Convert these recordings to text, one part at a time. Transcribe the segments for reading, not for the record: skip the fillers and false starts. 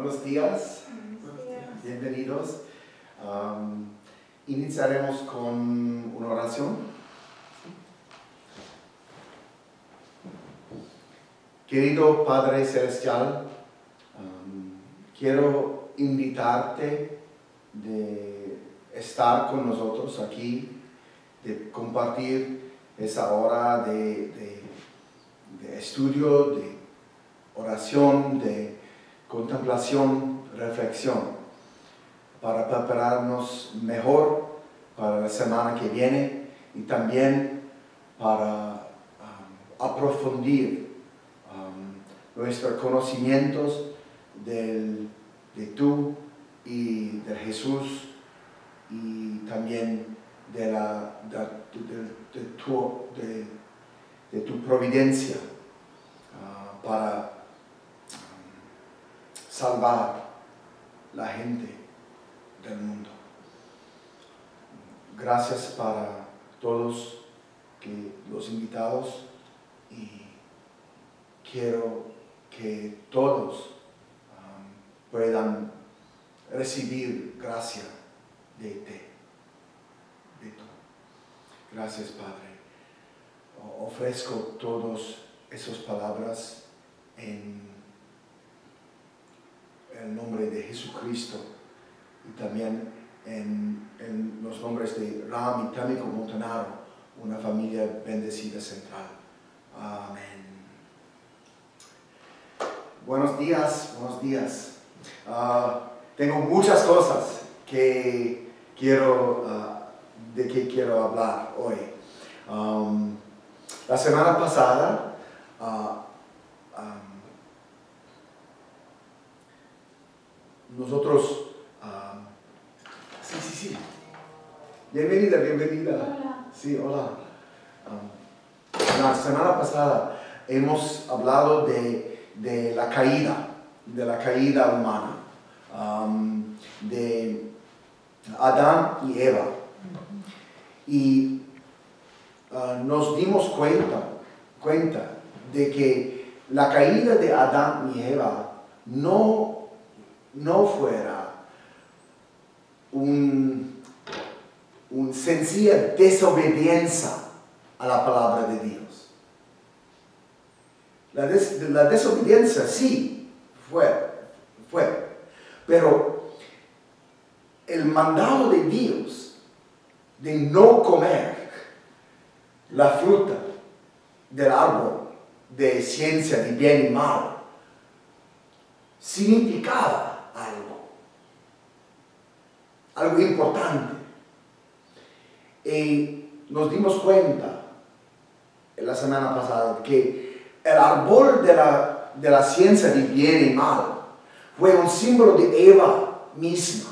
Buenos días. Bienvenidos. Iniciaremos con una oración. Querido Padre Celestial, quiero invitarte de estar con nosotros aquí, de compartir esa hora de estudio, de oración, de contemplación, reflexión, para prepararnos mejor para la semana que viene y también para aprofundir nuestros conocimientos de tú y de Jesús y también de tu providencia para salvar la gente del mundo. Gracias para todos los invitados y quiero que todos puedan recibir gracia de tú. Gracias, Padre. Ofrezco todas esas palabras en el nombre de Jesucristo y también en los nombres de Ram y Tamiko Montanaro, una familia bendecida central. Amén. Buenos días, buenos días. Tengo muchas cosas de que quiero hablar hoy. La semana pasada nosotros sí. Bienvenida. Hola. Sí, hola. La semana pasada hemos hablado de la caída humana, de Adán y Eva. Y nos dimos cuenta de que la caída de Adán y Eva no fuera una sencilla desobediencia a la palabra de Dios. La desobediencia sí fue, pero el mandado de Dios de no comer la fruta del árbol de ciencia de bien y mal significaba algo importante. Y nos dimos cuenta la semana pasada que el árbol de la ciencia de bien y mal fue un símbolo de Eva misma.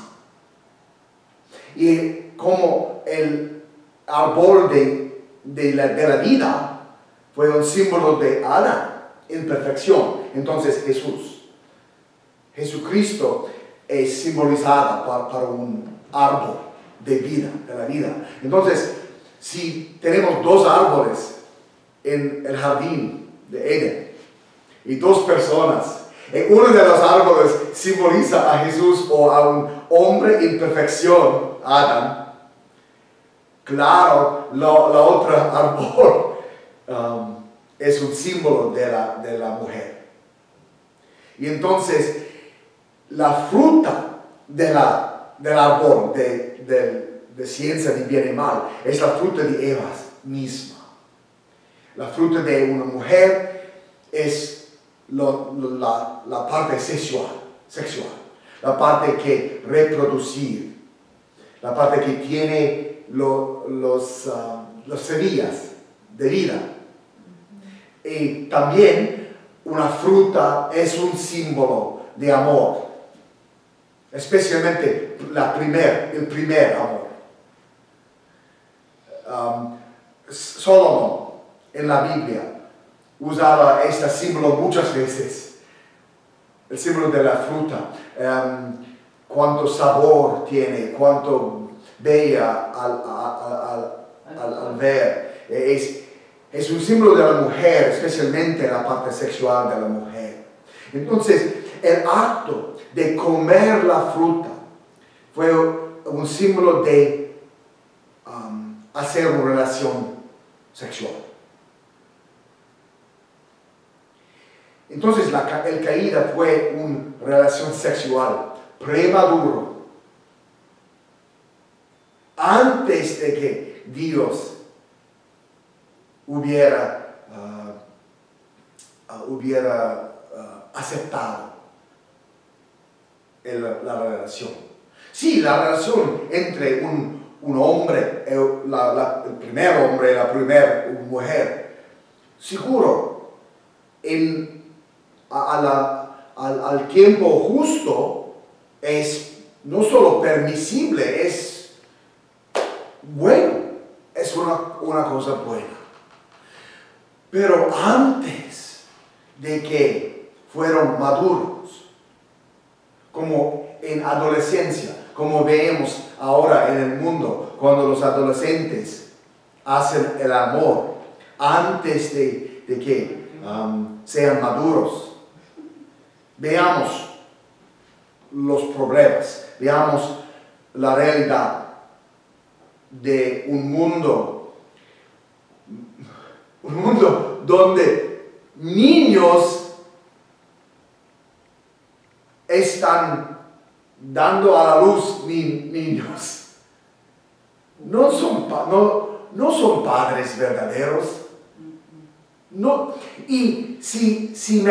Y como el árbol de la vida fue un símbolo de Adán, imperfección. Entonces Jesucristo es simbolizada para un árbol de la vida. Entonces, si tenemos dos árboles en el jardín de Edén y dos personas, y uno de los árboles simboliza a Jesús o a un hombre en perfección, Adán, claro, la otra árbol es un símbolo de la mujer. Y entonces, la fruta del árbol de ciencia de bien y mal es la fruta de Eva misma. La fruta de una mujer es la parte sexual, la parte que reproducir, la parte que tiene las semillas de vida. Y también una fruta es un símbolo de amor, especialmente el primer amor. Salomón en la Biblia usaba este símbolo muchas veces, el símbolo de la fruta, cuánto sabor tiene, cuánto bella al ver. Es un símbolo de la mujer, especialmente la parte sexual de la mujer. Entonces, el acto de comer la fruta fue un símbolo de hacer una relación sexual. Entonces el caída fue una relación sexual premaduro, antes de que Dios hubiera aceptado la relación. Sí, la relación entre un hombre, el primer hombre y la primera mujer, seguro, al tiempo justo, es no solo permisible, es bueno, es una cosa buena. Pero antes de que fueron maduros, como en adolescencia, como vemos ahora en el mundo, cuando los adolescentes hacen el amor, antes de que sean maduros, veamos los problemas, veamos la realidad de un mundo donde niños están dando a la luz niños. No son padres verdaderos. No. Y si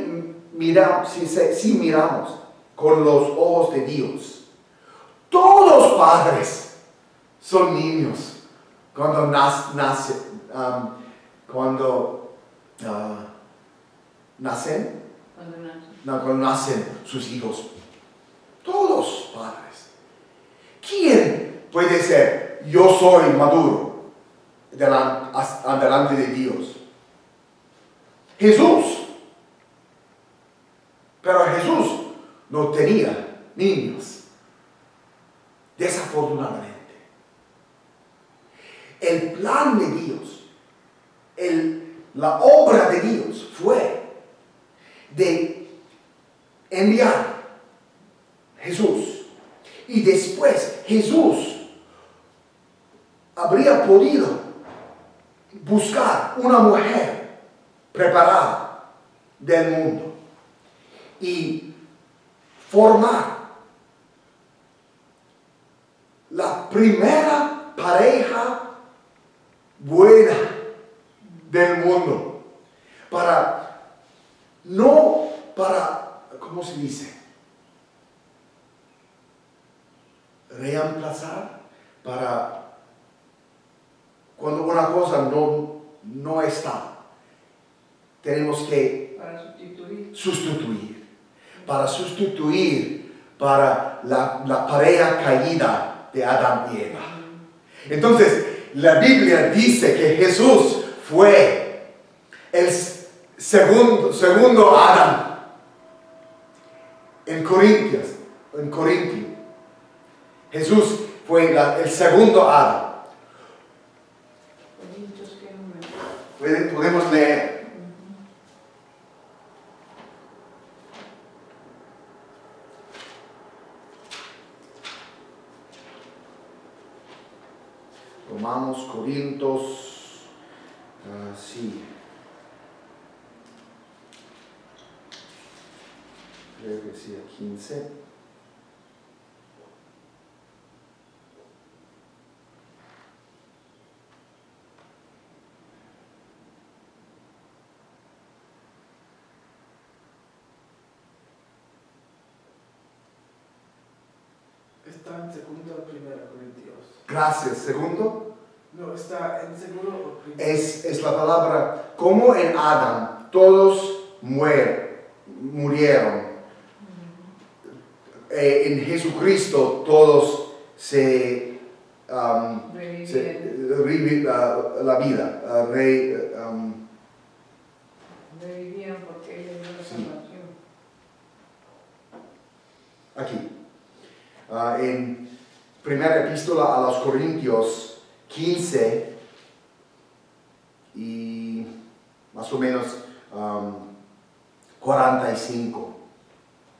miramos con los ojos de Dios, todos los padres son niños cuando nacen sus hijos. Todos padres. ¿Quién puede ser yo soy maduro delante de Dios? Jesús. Pero Jesús no tenía niños. Desafortunadamente. El plan de Dios, la obra de Dios fue de enviar Jesús. Y después Jesús habría podido buscar una mujer preparada del mundo y formar la primera pareja buena del mundo, ¿cómo se dice? Reemplazar, cuando una cosa no está, tenemos que sustituir para la pareja caída de Adán y Eva. Entonces, la Biblia dice que Jesús fue el segundo Adán en Corintio. Jesús fue el segundo Adán. Podemos leer. Romanos, Corintios, sí. Creo que sí, 15. Está en segundo o primera Corintios. Gracias. ¿Segundo? No, está en segundo o primero. Es la palabra, como en Adán, todos murieron. En Jesucristo todos reviven la vida. Revivían porque ellos no Sí. salvación. Aquí. En primera epístola a los Corintios 15 y más o menos 45.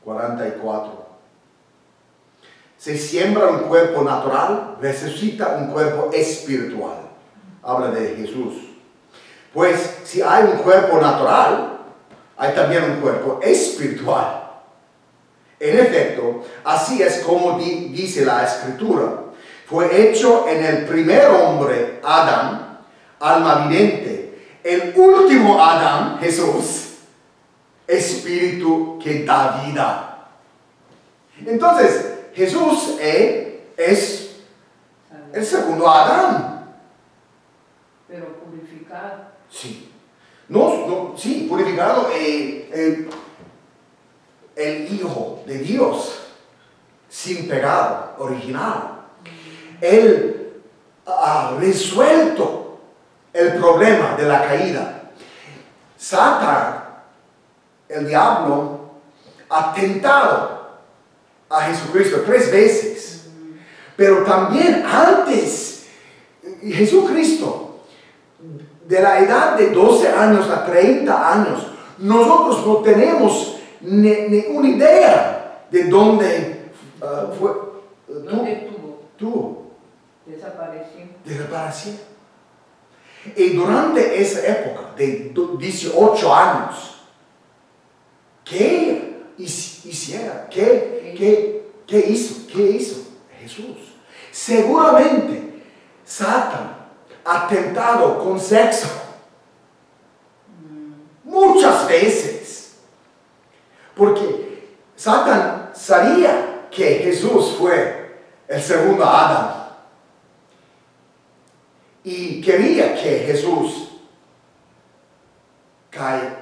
44. Se siembra un cuerpo natural, resucita un cuerpo espiritual. Habla de Jesús. Pues si hay un cuerpo natural, hay también un cuerpo espiritual. En efecto, así es como dice la Escritura. Fue hecho en el primer hombre, Adán, alma viviente. El último Adán, Jesús, espíritu que da vida. Entonces, Jesús es el segundo Adán. Pero purificado. Sí. Sí, purificado. El Hijo de Dios, sin pecado, original. Él ha resuelto el problema de la caída. Satán, el diablo, ha tentado a Jesucristo 3 veces. Pero también antes, Jesucristo, de la edad de 12 años a 30 años, nosotros no tenemos ni una idea de dónde fue. ¿Dónde Tuvo. Desapareció. Y durante esa época de 18 años, ¿qué hiciera? ¿Qué hizo? ¿Qué hizo Jesús? Seguramente Satán ha tentado con sexo muchas veces, porque Satán sabía que Jesús fue el segundo Adán y quería que Jesús cayera.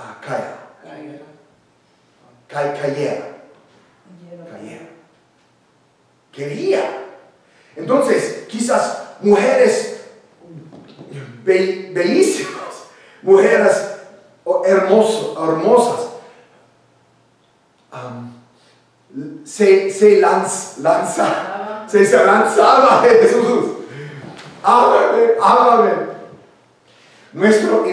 Quería. Entonces, quizás mujeres bellísimas, mujeres hermosas, se lanzaba a Jesús. Háblame. Nuestro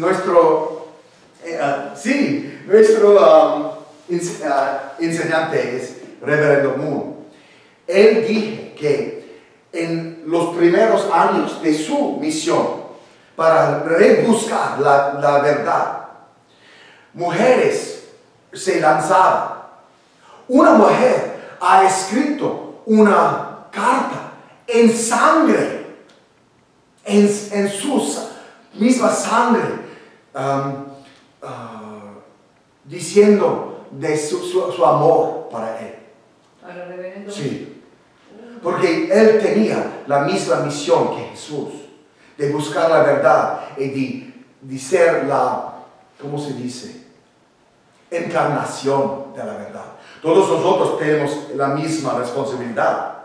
enseñante es Reverendo Moon. Él dijo que en los primeros años de su misión para rebuscar la verdad, mujeres se lanzaban. Una mujer ha escrito una carta en sangre, en su misma sangre, diciendo de su amor para él. Para el reverendo. Sí. Porque él tenía la misma misión que Jesús, de buscar la verdad y de ser la, ¿cómo se dice? Encarnación de la verdad. Todos nosotros tenemos la misma responsabilidad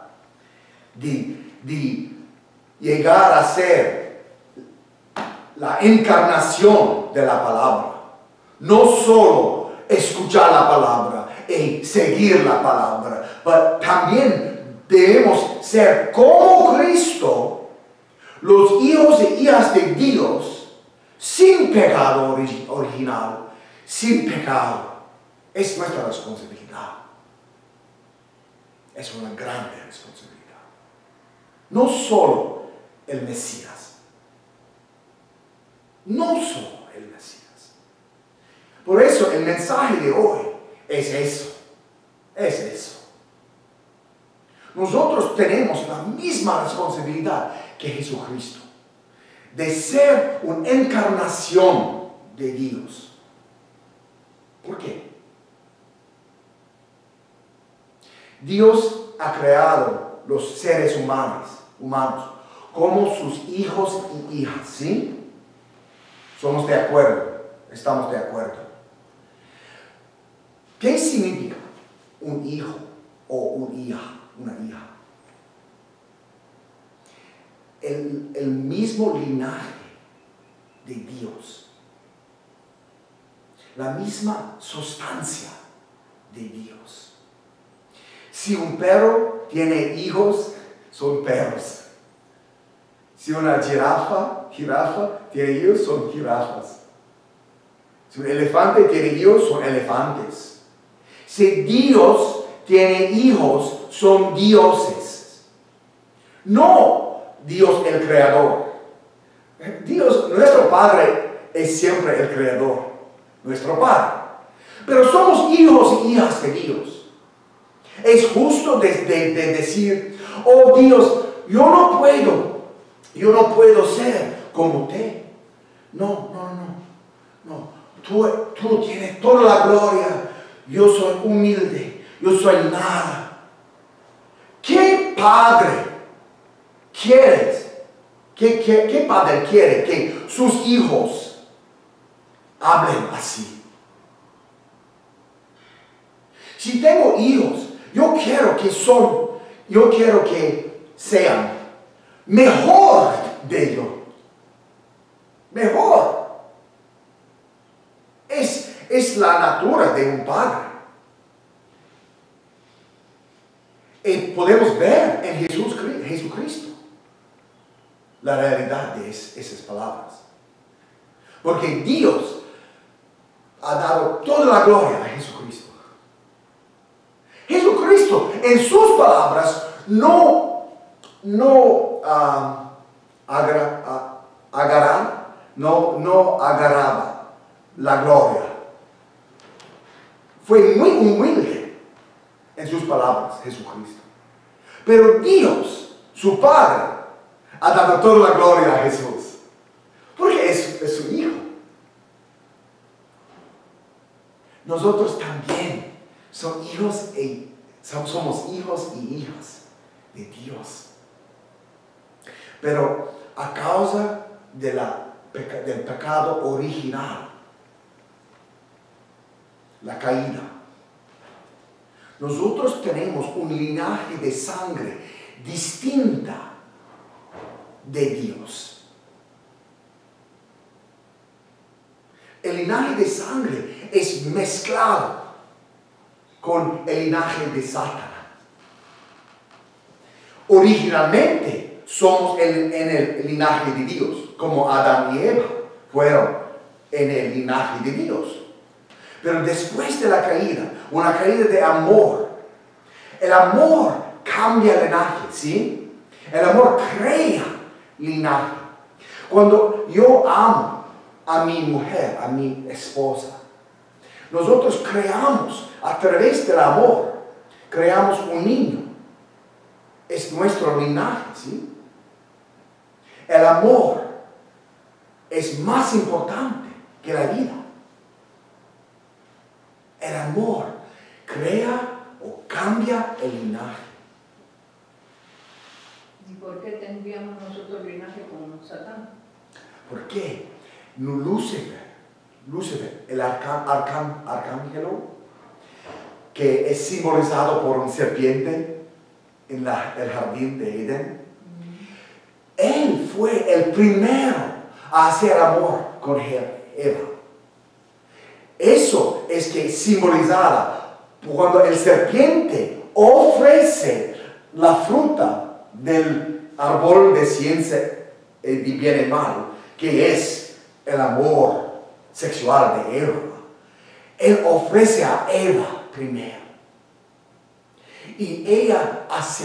de llegar a ser la encarnación de la palabra. No solo escuchar la palabra y seguir la palabra, pero también debemos ser como Cristo, los hijos e hijas de Dios, sin pecado original, sin pecado. Es nuestra responsabilidad. Es una grande responsabilidad. No solo el Mesías. No solo el Mesías. Por eso el mensaje de hoy es eso. Es eso. Nosotros tenemos la misma responsabilidad que Jesucristo, de ser una encarnación de Dios. ¿Por qué? Dios ha creado los seres humanos como sus hijos y hijas, ¿sí? Somos de acuerdo, estamos de acuerdo. ¿Qué significa un hijo o una hija? El mismo linaje de Dios, la misma sustancia de Dios. Si un perro tiene hijos, son perros. Si una jirafa tiene hijos, son jirafas. Si un elefante tiene hijos, son elefantes. Si Dios tiene hijos, son dioses. No Dios el creador. Dios, nuestro Padre, es siempre el creador. Nuestro Padre. Pero somos hijos y hijas de Dios. Es justo de decir, oh Dios, yo no puedo ser como usted. No. Tú tienes toda la gloria. Yo soy humilde. Yo soy nada. ¿Qué padre quieres? ¿Qué padre quiere que sus hijos hablen así? Si tengo hijos, yo quiero que sean mejor de yo. Mejor. Es la naturaleza de un padre. Y podemos ver en Jesucristo la realidad de esas palabras. Porque Dios ha dado toda la gloria a Jesucristo. Jesucristo en sus palabras no agarraba la gloria. Fue muy humilde en sus palabras, Jesucristo. Pero Dios, su Padre, ha dado toda la gloria a Jesús. Porque es su Hijo. Nosotros también somos hijos y hijas de Dios. Pero a causa del pecado original, la caída, nosotros tenemos un linaje de sangre distinta de Dios. El linaje de sangre es mezclado con el linaje de Satanás. Originalmente somos en el linaje de Dios, como Adán y Eva fueron en el linaje de Dios. Pero después de la caída, una caída de amor, el amor cambia el linaje, ¿sí? El amor crea linaje. Cuando yo amo a mi mujer, a mi esposa, nosotros creamos a través del amor, creamos un niño. Es nuestro linaje, ¿sí? El amor es más importante que la vida. El amor crea o cambia el linaje. ¿Y por qué tendríamos nosotros linaje con Satán? ¿Por qué? Lucifer, el arcángelo, que es simbolizado por un serpiente en el jardín de Edén. Él fue el primero a hacer amor con Eva. Eso es que simbolizada cuando el serpiente ofrece la fruta del árbol de ciencia de bien y mal, que es el amor sexual de Eva. Él ofrece a Eva primero. Y ella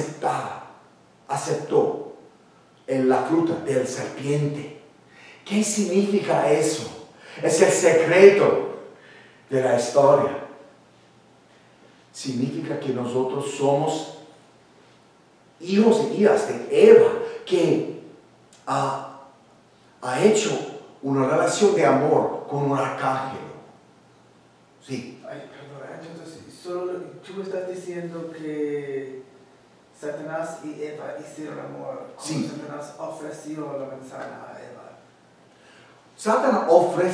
aceptó la fruta del serpiente. ¿Qué significa eso? Es el secreto de la historia. Significa que nosotros somos hijos y hijas de Eva, que ha hecho una relación de amor con un arcángel. Sí. Ay, perdón, entonces solo tú estás diciendo que Satanás y Eva hicieron amor. Sí. Satanás ofreció la manzana a Eva. Satanás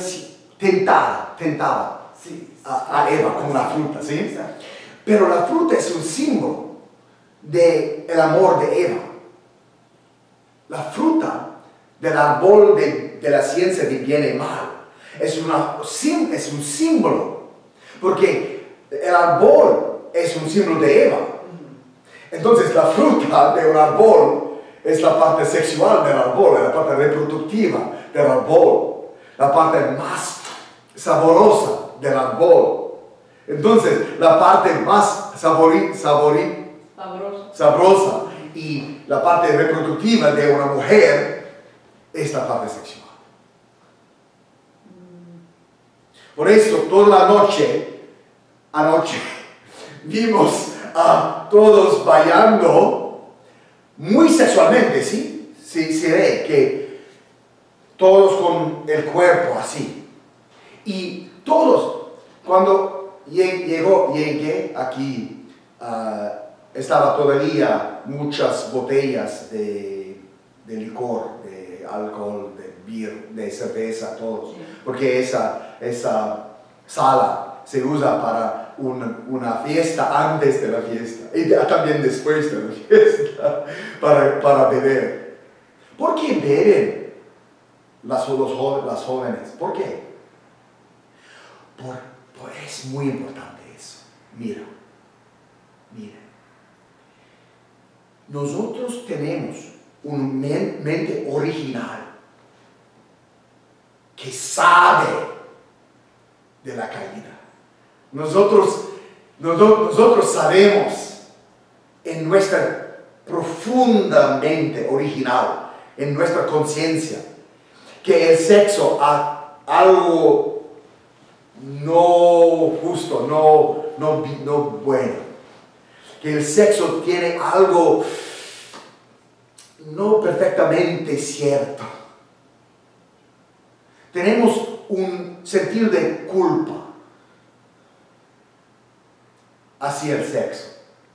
tentaba Sí. a Eva con la fruta, ¿sí? Exacto. Pero la fruta es un símbolo del amor de Eva. La fruta del árbol de la ciencia de bien y mal es un símbolo, porque el árbol es un símbolo de Eva. Entonces la fruta de un árbol es la parte sexual del árbol, la parte reproductiva del árbol, la parte más saborosa del árbol. Entonces, la parte más sabrosa y la parte reproductiva de una mujer es la parte sexual. Por eso, toda la anoche, vimos a todos bailando muy sexualmente, ¿sí? Se ve que todos con el cuerpo así. Y todos, cuando llegué aquí, estaba todavía muchas botellas de licor, de alcohol, de beer, de cerveza, todos. Porque esa sala se usa para una fiesta antes de la fiesta y también después de la fiesta para beber. ¿Por qué beben las jóvenes? ¿Por qué? Es muy importante eso. Mira. Nosotros tenemos una mente original que sabe de la caída. Nosotros sabemos en nuestra profundamente original, en nuestra conciencia, que el sexo es algo no justo, no bueno. Que el sexo tiene algo no perfectamente cierto. Tenemos un sentido de culpa hacia el sexo.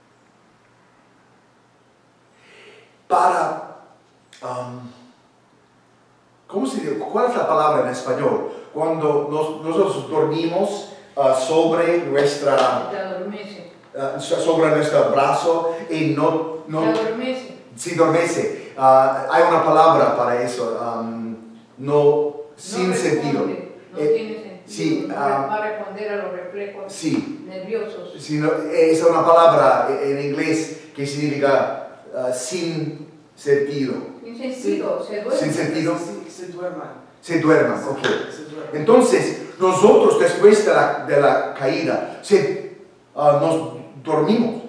¿Cómo se dice? ¿Cuál es la palabra en español? Cuando nosotros dormimos sobre nuestra... Te adormece. sobre nuestro brazo y no Te adormece. sí, adormece. Hay una palabra para eso, sin sentido. No tiene sentido. Sí, Va a responder a los reflejos nerviosos. Sí, es una palabra en inglés que significa sin sentido. Sin sentido, se duerme. Sin sentido. Se duerman. Se duerman, ok. Se duerman. Entonces, nosotros después de la caída, nos dormimos.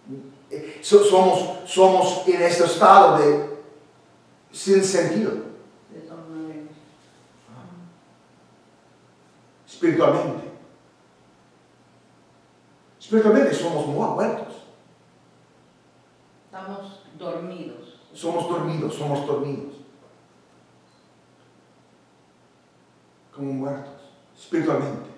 Somos en este estado de sin sentido. Espiritualmente. Espiritualmente somos muertos. Estamos dormidos. Somos dormidos. Como muertos, espiritualmente.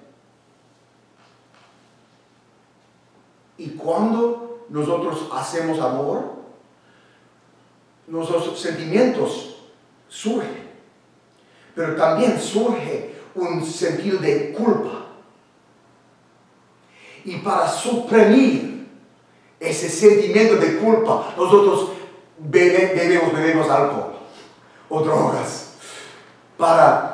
Y cuando nosotros hacemos amor, nuestros sentimientos surgen, pero también surge un sentido de culpa. Y para suprimir ese sentimiento de culpa, nosotros bebemos alcohol o drogas para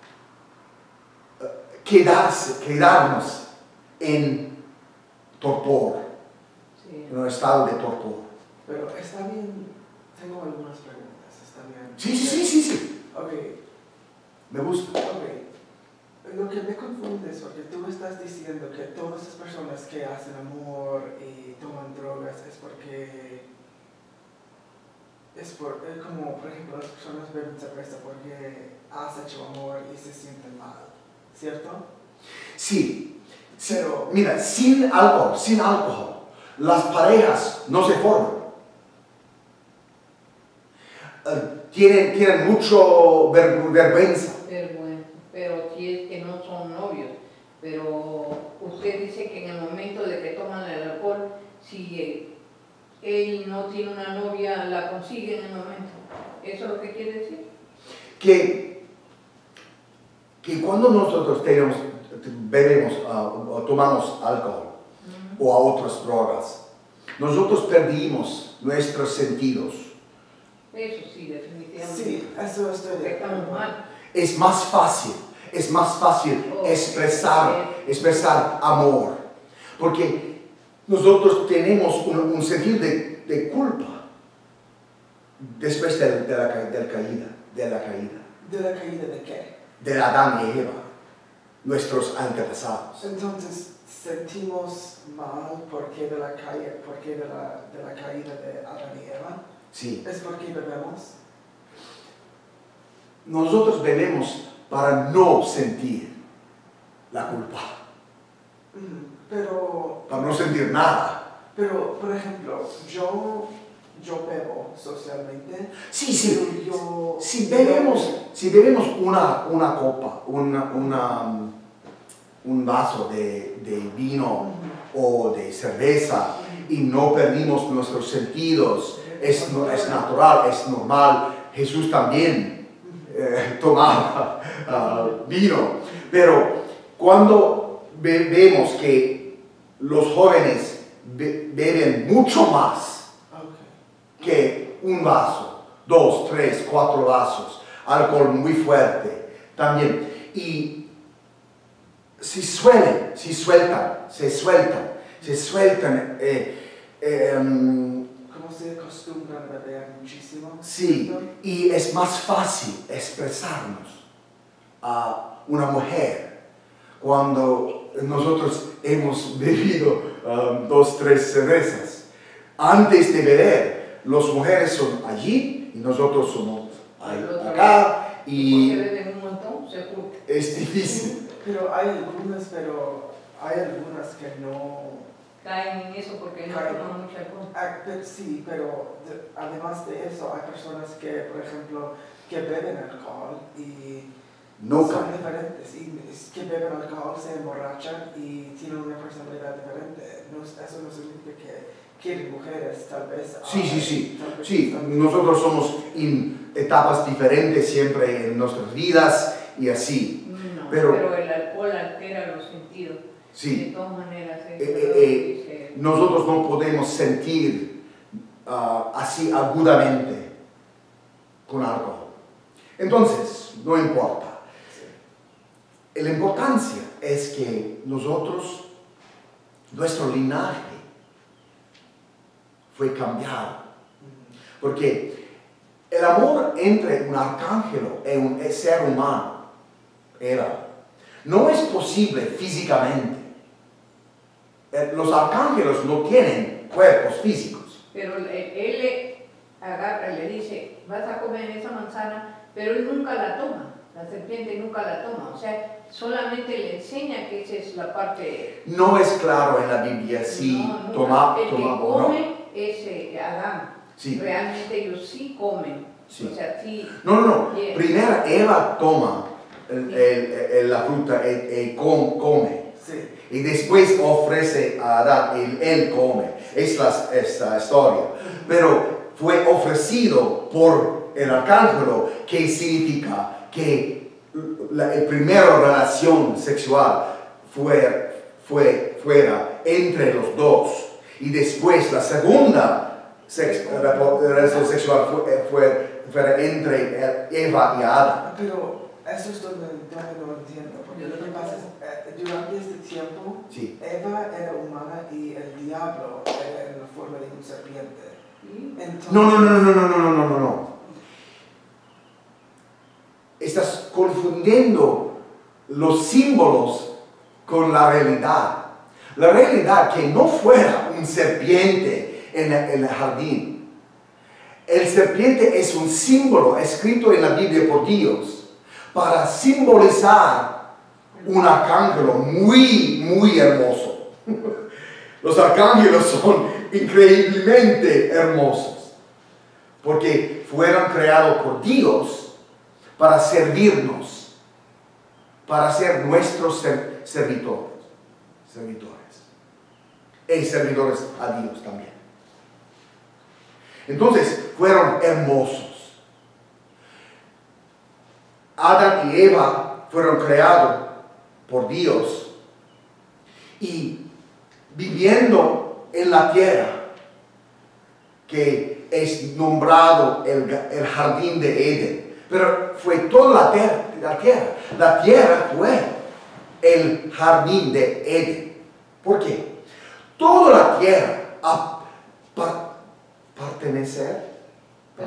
quedarnos en torpor, en un estado de torpor. Pero está bien, tengo algunas preguntas, ¿está bien? Sí. Ok. Me gusta. Ok. Lo que me confunde es porque tú estás diciendo que todas las personas que hacen amor y toman drogas es porque... como, por ejemplo, las personas beben cerveza porque has hecho amor y se sienten mal, ¿cierto? Sí. Pero, mira, sin alcohol, las parejas no se forman. Tienen mucho vergüenza. Pero si es que no son novios. Pero usted dice que en el momento de que toman el alcohol, si él no tiene una novia, la consigue en el momento. ¿Eso es lo que quiere decir? Que cuando nosotros bebemos o tomamos alcohol o a otras drogas, nosotros perdimos nuestros sentidos. Eso sí, definitivamente. Sí, eso estoy de acuerdo. Estamos mal. Es más fácil expresar amor, porque nosotros tenemos un sentido de culpa después de la caída. ¿De la caída de qué? De Adán y Eva. nuestros antepasados. Entonces, sentimos mal porque de la caída de Adán y Eva. Sí. ¿Es porque bebemos? Nosotros bebemos para no sentir la culpa, Pero, para no sentir nada. pero, por ejemplo, yo bebo socialmente. Sí, sí. Yo, Si bebemos una copa, un vaso de vino o de cerveza y no perdimos nuestros sentidos, es natural, es normal. Jesús también tomaba vino. Pero cuando vemos que los jóvenes beben mucho más que un vaso, 2, 3, 4 vasos, alcohol muy fuerte también, y se sueltan, ¿Cómo se acostumbran a beber muchísimo? sí, y es más fácil expresarnos a una mujer cuando nosotros hemos bebido 2, 3 cervezas. Antes de beber, las mujeres son allí y nosotros somos acá, y Porque beben un montón, se juntan. es difícil. Pero hay algunas que no... Caen en eso porque no toman mucho alcohol. Sí, pero además de eso, hay personas que, por ejemplo, que beben alcohol y No son caen. diferentes. Y que beben alcohol, se emborrachan y tienen una personalidad diferente. Eso no significa que quieren mujeres, tal vez. Sí, nosotros somos en etapas diferentes siempre en nuestras vidas y así. No, pero el alcohol altera los sentidos. Sí. De todas maneras, nosotros no podemos sentir así agudamente con alcohol. Entonces, no importa. La importancia es que nosotros, nuestro linaje fue cambiado. Porque el amor entre un arcángel y un ser humano no es posible físicamente. Los arcángeles no tienen cuerpos físicos. Pero él le agarra y le dice, vas a comer esa manzana, pero él nunca la toma. La serpiente nunca la toma. O sea, solamente le enseña que esa es la parte... No es claro en la Biblia si toma el que o no. come es Adán. Sí. Realmente ellos sí comen. Sí. O sea, sí. No. Yeah. Primero Eva toma la fruta y come. Sí. Y después ofrece a Adán, él come. Es esta historia. Pero fue ofrecido por el arcángel, que significa que la primera relación sexual fuera entre los dos. Y después la segunda relación sexual fuera entre Eva y Adán. Pero eso es donde no entiendo, porque lo que pasa es, durante este tiempo, Sí. Eva era humana y el diablo era en la forma de un serpiente. Entonces, No. Estás confundiendo los símbolos con la realidad. La realidad que no fuera un serpiente en el jardín. El serpiente es un símbolo escrito en la Biblia por Dios para simbolizar un arcángel muy hermoso. Los arcángeles son increíblemente hermosos porque fueron creados por Dios para servirnos, para ser nuestros servidores y servidores a Dios también. Entonces fueron hermosos. Adán y Eva fueron creados por Dios y viviendo en la tierra, que es nombrado el jardín de Edén. Pero fue toda la tierra. La tierra fue el jardín de Edén. ¿Por qué? Toda la tierra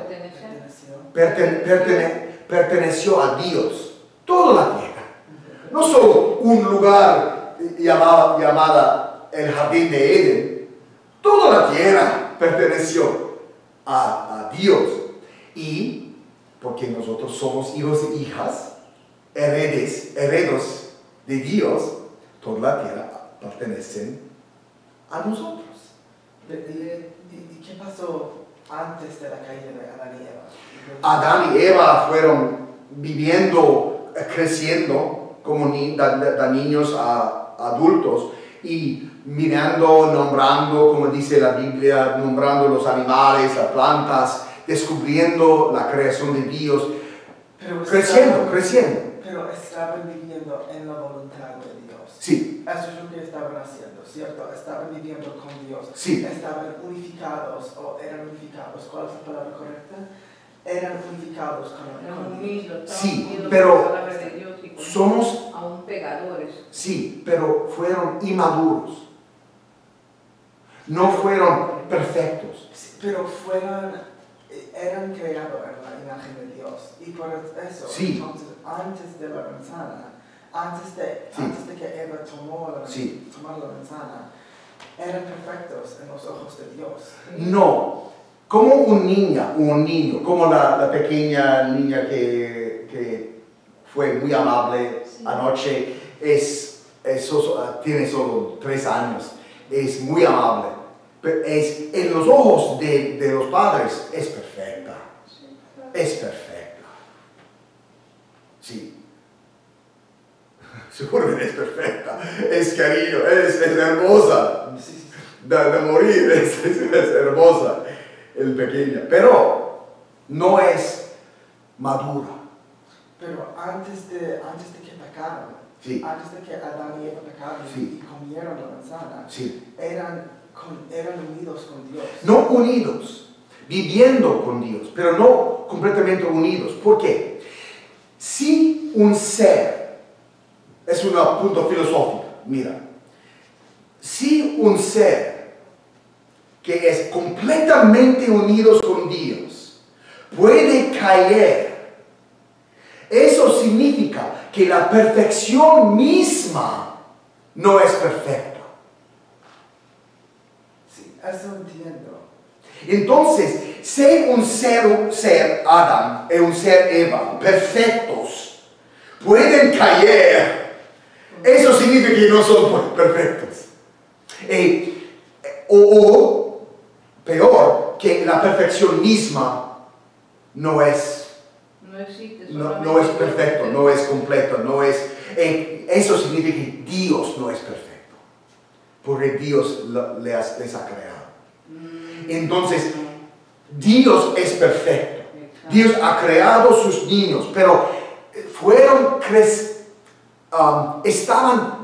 perteneció a Dios. Toda la tierra. no solo un lugar llamada el Jardín de Edén. Toda la tierra perteneció a Dios. Y porque nosotros somos hijos e hijas, herederos de Dios, toda la tierra pertenece a nosotros. ¿Y qué pasó antes de la caída de Adán y Eva? Adán y Eva fueron viviendo, creciendo como de niños a adultos y mirando, nombrando, como dice la Biblia, nombrando los animales, las plantas, descubriendo la creación de Dios, creciendo. Pero estaban viviendo en la voluntad de Dios. Sí. Eso es lo que estaban haciendo, ¿cierto? Estaban viviendo con Dios. Sí. Estaban unificados, o eran unificados. ¿Cuál es la palabra correcta? Eran unificados con Dios. Sí, pero la palabra de Dios y con somos aún pegadores. Sí, pero fueron inmaduros. No fueron perfectos. Sí, pero eran creados en la imagen de Dios. Y por eso, Sí. entonces, antes de la manzana, antes de que Eva tomara la manzana, eran perfectos en los ojos de Dios. No, como un niño, como la pequeña niña que fue muy amable anoche, tiene solo 3 años, es muy amable, pero en los ojos de los padres es perfecta, es perfecta, sí. Seguro que es perfecta, es cariño, es hermosa, de morir, es hermosa, el pequeña, pero no es madura. Pero antes de que pecaron, antes de que Adán y Eva pecaron y comieron la manzana, eran unidos con Dios. No unidos, viviendo con Dios, pero no completamente unidos. ¿Por qué? Si un ser, es un punto filosófico, mira, si un ser que es completamente unidos con Dios puede caer, eso significa que la perfección misma no es perfecta. Sí, eso entiendo. Entonces, ser un ser Adán y un ser Eva perfectos pueden caer. Eso significa que no son perfectos. O peor, que la perfección misma no es perfecto, no es completo, no es. Eso significa que Dios no es perfecto, porque Dios les ha creado. Entonces, Dios es perfecto. Dios ha creado sus niños, pero estaban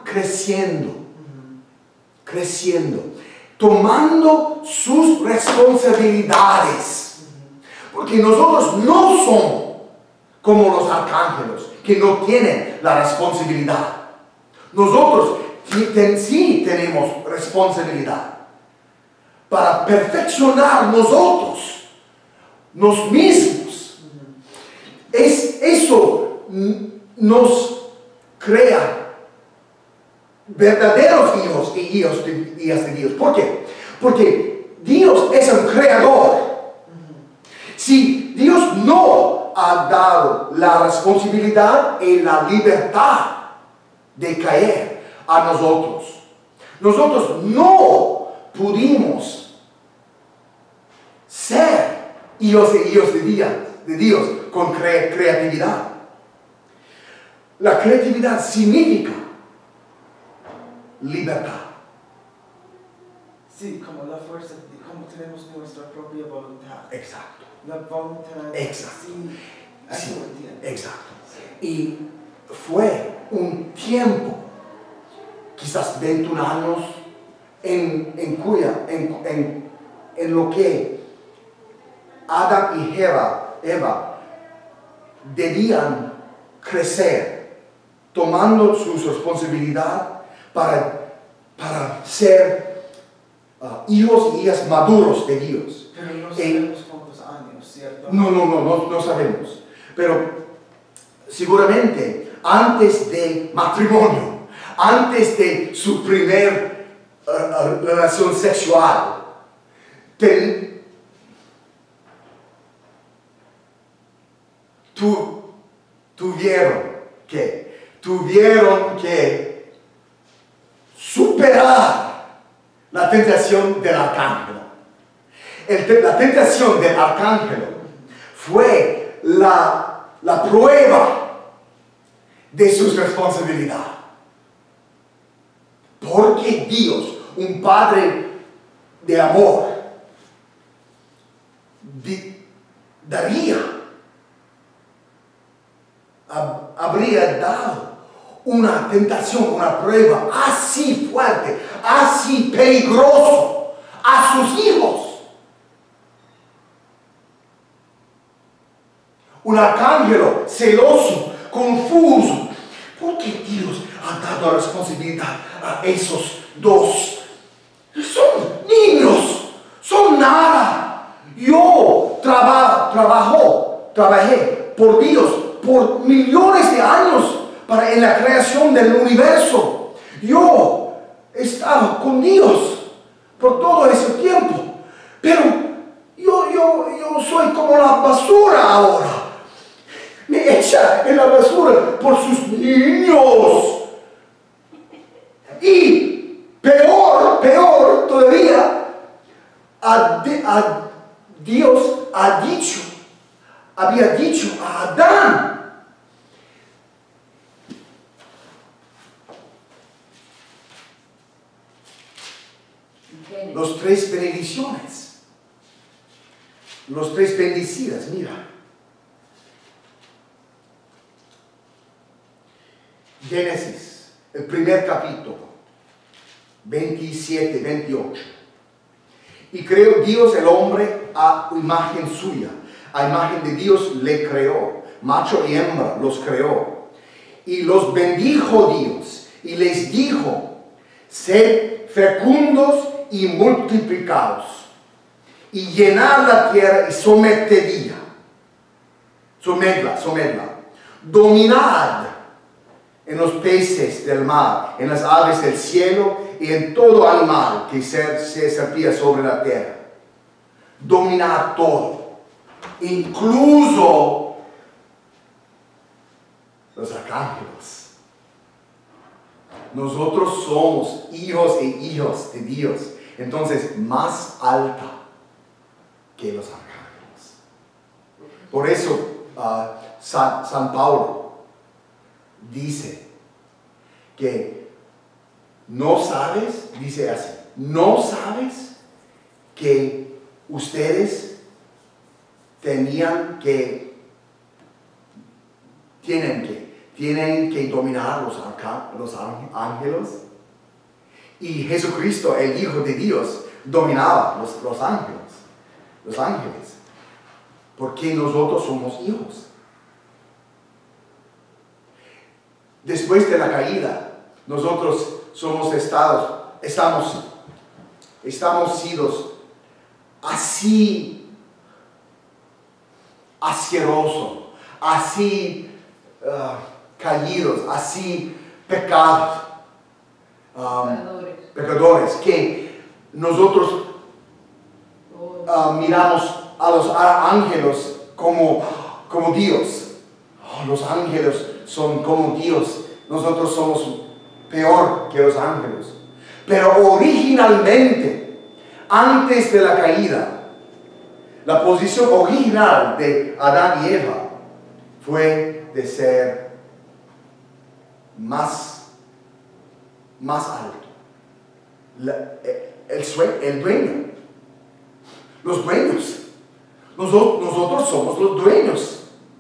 creciendo, tomando sus responsabilidades. Porque nosotros no somos como los arcángeles, que no tienen la responsabilidad. Nosotros sí tenemos responsabilidad para perfeccionar nosotros mismos. Eso nos crea verdaderos hijos y hijas de Dios. ¿Por qué? Porque Dios es un creador. Si Dios no ha dado la responsabilidad y la libertad de caer a nosotros no pudimos ser hijos e hijas de Dios con creatividad. La creatividad significa libertad. Sí, como la fuerza, como tenemos nuestra propia voluntad. Exacto. La voluntad. Exacto. Sí, eso lo entiendo. Exacto. Y fue un tiempo, quizás 21 años, en lo que Adán y Eva debían crecer, tomando su responsabilidad para ser hijos y hijas maduros de Dios. Pero no sabemos cuántos años, ¿cierto? No sabemos. Pero seguramente antes del matrimonio, antes de su primer relación sexual, tuvieron que superar la tentación del arcángel. La tentación del arcángel fue la prueba de su responsabilidad. Porque Dios, un Padre de amor, habría dado una tentación, una prueba así fuerte, así peligroso a sus hijos. Un arcángel celoso, confuso. ¿Por qué Dios ha dado la responsabilidad a esos dos? Son niños, son nada. Yo trabajé por Dios por millones de años en la creación del universo. Yo estaba con Dios por todo ese tiempo. Pero yo soy como la basura ahora. Me echa en la basura por sus niños. Y peor todavía, Dios había dicho a Adán, los tres bendiciones, los tres bendecidas, mira. Génesis, el primer capítulo, 27, 28. Y creó Dios el hombre a imagen suya. A imagen de Dios le creó. Macho y hembra los creó. Y los bendijo Dios. Y les dijo, sed fecundos y multiplicaos. Y llenad la tierra y sometedla. Dominad en los peces del mar, en las aves del cielo y en todo animal que se serpía sobre la tierra. Dominad todo, incluso los arcángeles. Nosotros somos hijos e hijas de Dios, entonces más alta que los arcángeles. Por eso San Pablo dice que no sabes, dice así, no sabes que ustedes tienen que dominar los ángeles. Y Jesucristo, el Hijo de Dios, dominaba los ángeles. Porque nosotros somos hijos. Después de la caída, nosotros estamos sido así asquerosos, así caídos, así pecadores, que nosotros miramos a los ángeles como Dios. Oh, los ángeles son como Dios. Nosotros somos peor que los ángeles. Pero originalmente, antes de la caída, la posición original de Adán y Eva fue de ser más alto. El dueño. Los dueños. Nosotros somos los dueños.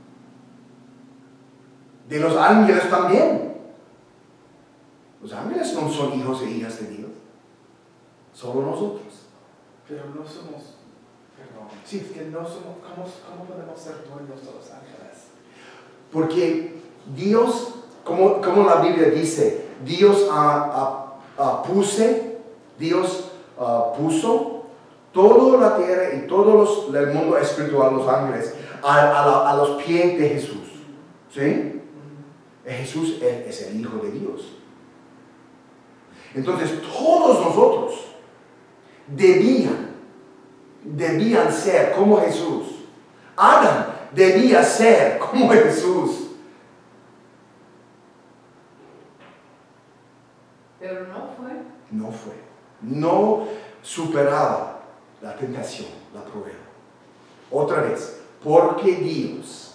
De los ángeles también. Los ángeles no son hijos e hijas de Dios. Solo nosotros. Pero no somos, perdón, sí. Es que no somos, ¿cómo podemos ser dueños de los ángeles? Porque Dios, como la Biblia dice, Dios puso toda la tierra y todo el mundo espiritual, los ángeles, a los pies de Jesús. ¿Sí? Jesús es el Hijo de Dios. Entonces todos nosotros debían ser como Jesús. Adán debía ser como Jesús. Pero no fue. No fue. No superaba la tentación, la prueba. Otra vez, porque Dios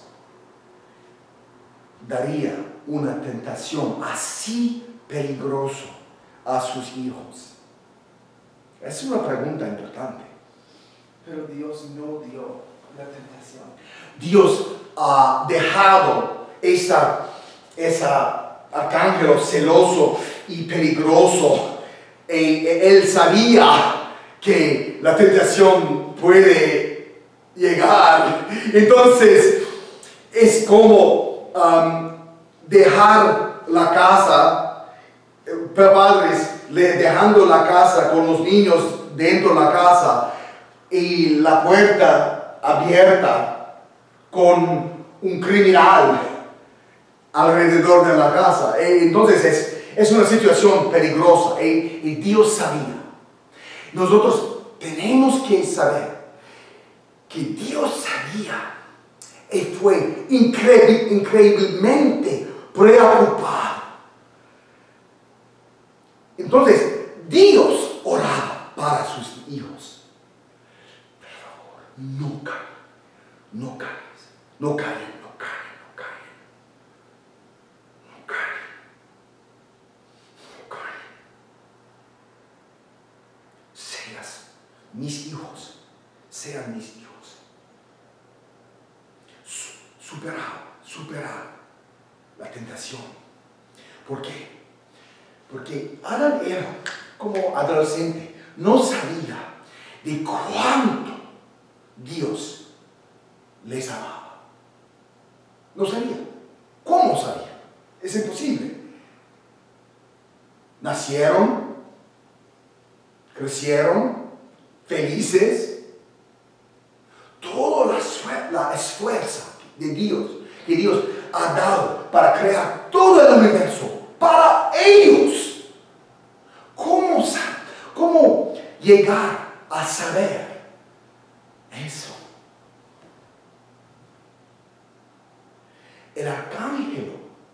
daría una tentación así peligrosa a sus hijos? Es una pregunta importante. Pero Dios no dio la tentación. Dios ha dejado esa arcángel celoso y peligroso. Él sabía que la tentación puede llegar. Entonces es como dejar la casa, padres dejando la casa con los niños dentro de la casa y la puerta abierta con un criminal alrededor de la casa. Entonces es una situación peligrosa y Dios sabía. Nosotros tenemos que saber que Dios sabía y fue increíblemente preocupado. Entonces Dios oraba para sus hijos. Por favor, no caigas. No caigan. Sean mis hijos. Superar la tentación. ¿Por qué? Porque Adán era como adolescente, no sabía de cuánto Dios les amaba. No sabía. ¿Cómo sabía? Es imposible. Nacieron, crecieron, felices. Toda la esfuerzo de Dios, que Dios ha dado para crear todo el universo, para ellos. ¿Cómo llegar a saber eso? El arcángel,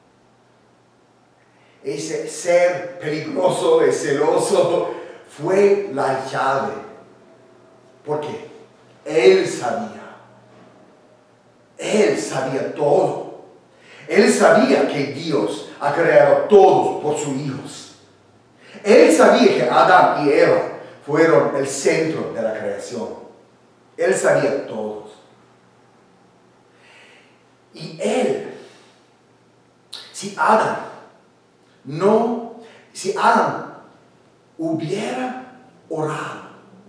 ese ser peligroso y celoso, fue la llave. ¿Por qué? Él sabía todo. Él sabía que Dios ha creado todos por sus hijos. Él sabía que Adán y Eva fueron el centro de la creación. Él sabía todos. Y si Adán hubiera orado,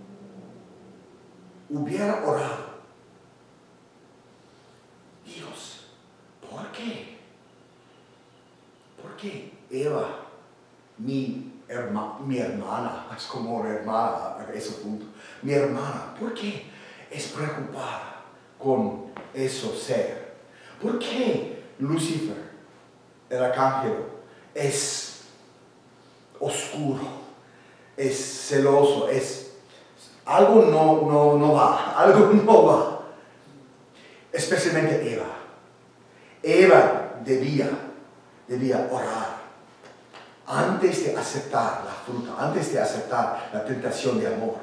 Dios, ¿por qué? ¿Por qué Eva, mi hermana, es como una hermana a ese punto, mi hermana, ¿por qué es preocupada con ese ser? ¿Por qué Lucifer, el arcángel, es oscuro, es celoso, algo no va? Especialmente Eva. Eva debía orar antes de aceptar la fruta, antes de aceptar la tentación de amor.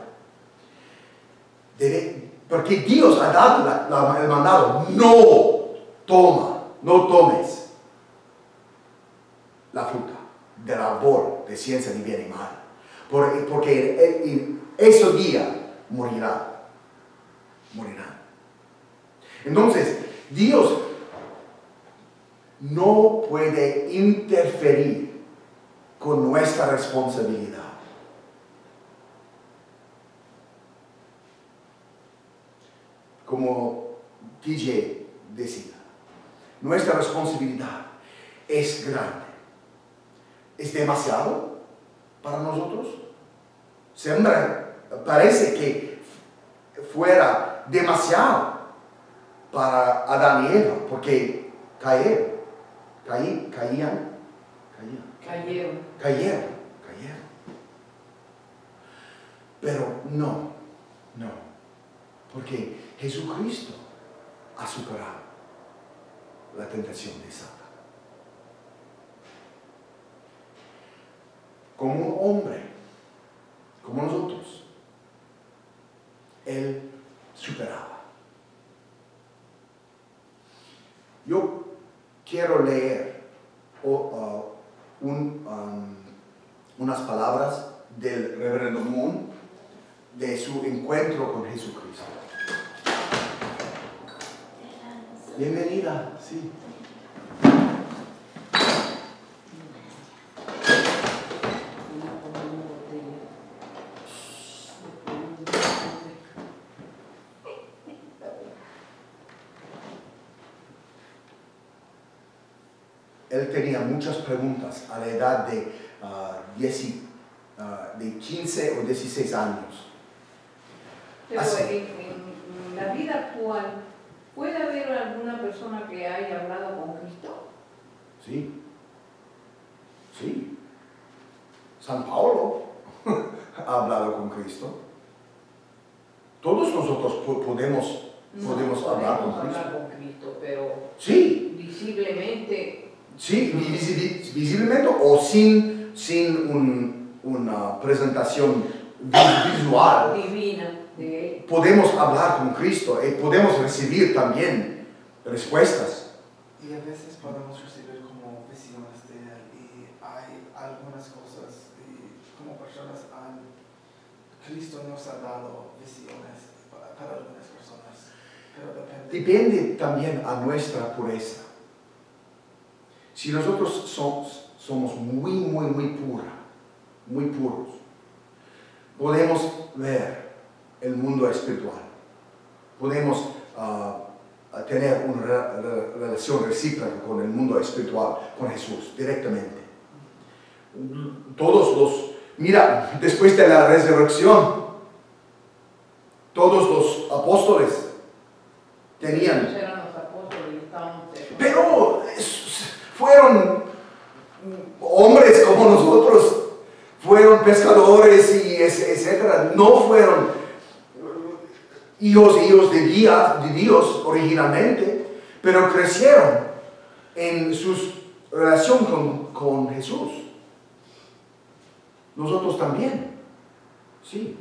Porque Dios ha dado el mandado: no tomes la fruta del árbol de ciencia de bien y mal. Porque en ese día morirán. Entonces, Dios no puede interferir con nuestra responsabilidad. Como TJ decía, nuestra responsabilidad es grande. ¿Es demasiado para nosotros? Parece que fuera demasiado para Adán y Eva, porque cayeron. Cayeron. Pero no. Porque Jesucristo ha superado la tentación de Satan. Como un hombre, como nosotros, Él superaba. Yo quiero leer unas palabras del reverendo Moon de su encuentro con Jesucristo. Bienvenida, sí. Él tenía muchas preguntas a la edad de 15 o 16 años. Pero en la vida actual, ¿puede haber alguna persona que haya hablado con Cristo? Sí. San Pablo ha hablado con Cristo. Todos nosotros podemos hablar con Cristo, pero sí. Visiblemente. Sí, visiblemente o sin una presentación visual. Divina de Él. Podemos hablar con Cristo y podemos recibir también respuestas. Y a veces podemos recibir como visiones de Él y hay algunas cosas y como personas Cristo nos ha dado visiones para algunas personas. Pero depende también a nuestra pureza. Si nosotros somos muy puros, podemos ver el mundo espiritual. Podemos tener una relación recíproca con el mundo espiritual, con Jesús, directamente. Mira, después de la resurrección, todos los apóstoles tenían. Pero fueron hombres como nosotros, fueron pescadores y etcétera. No fueron hijos de Dios originalmente, pero crecieron en su relación con Jesús. Nosotros también. Sí.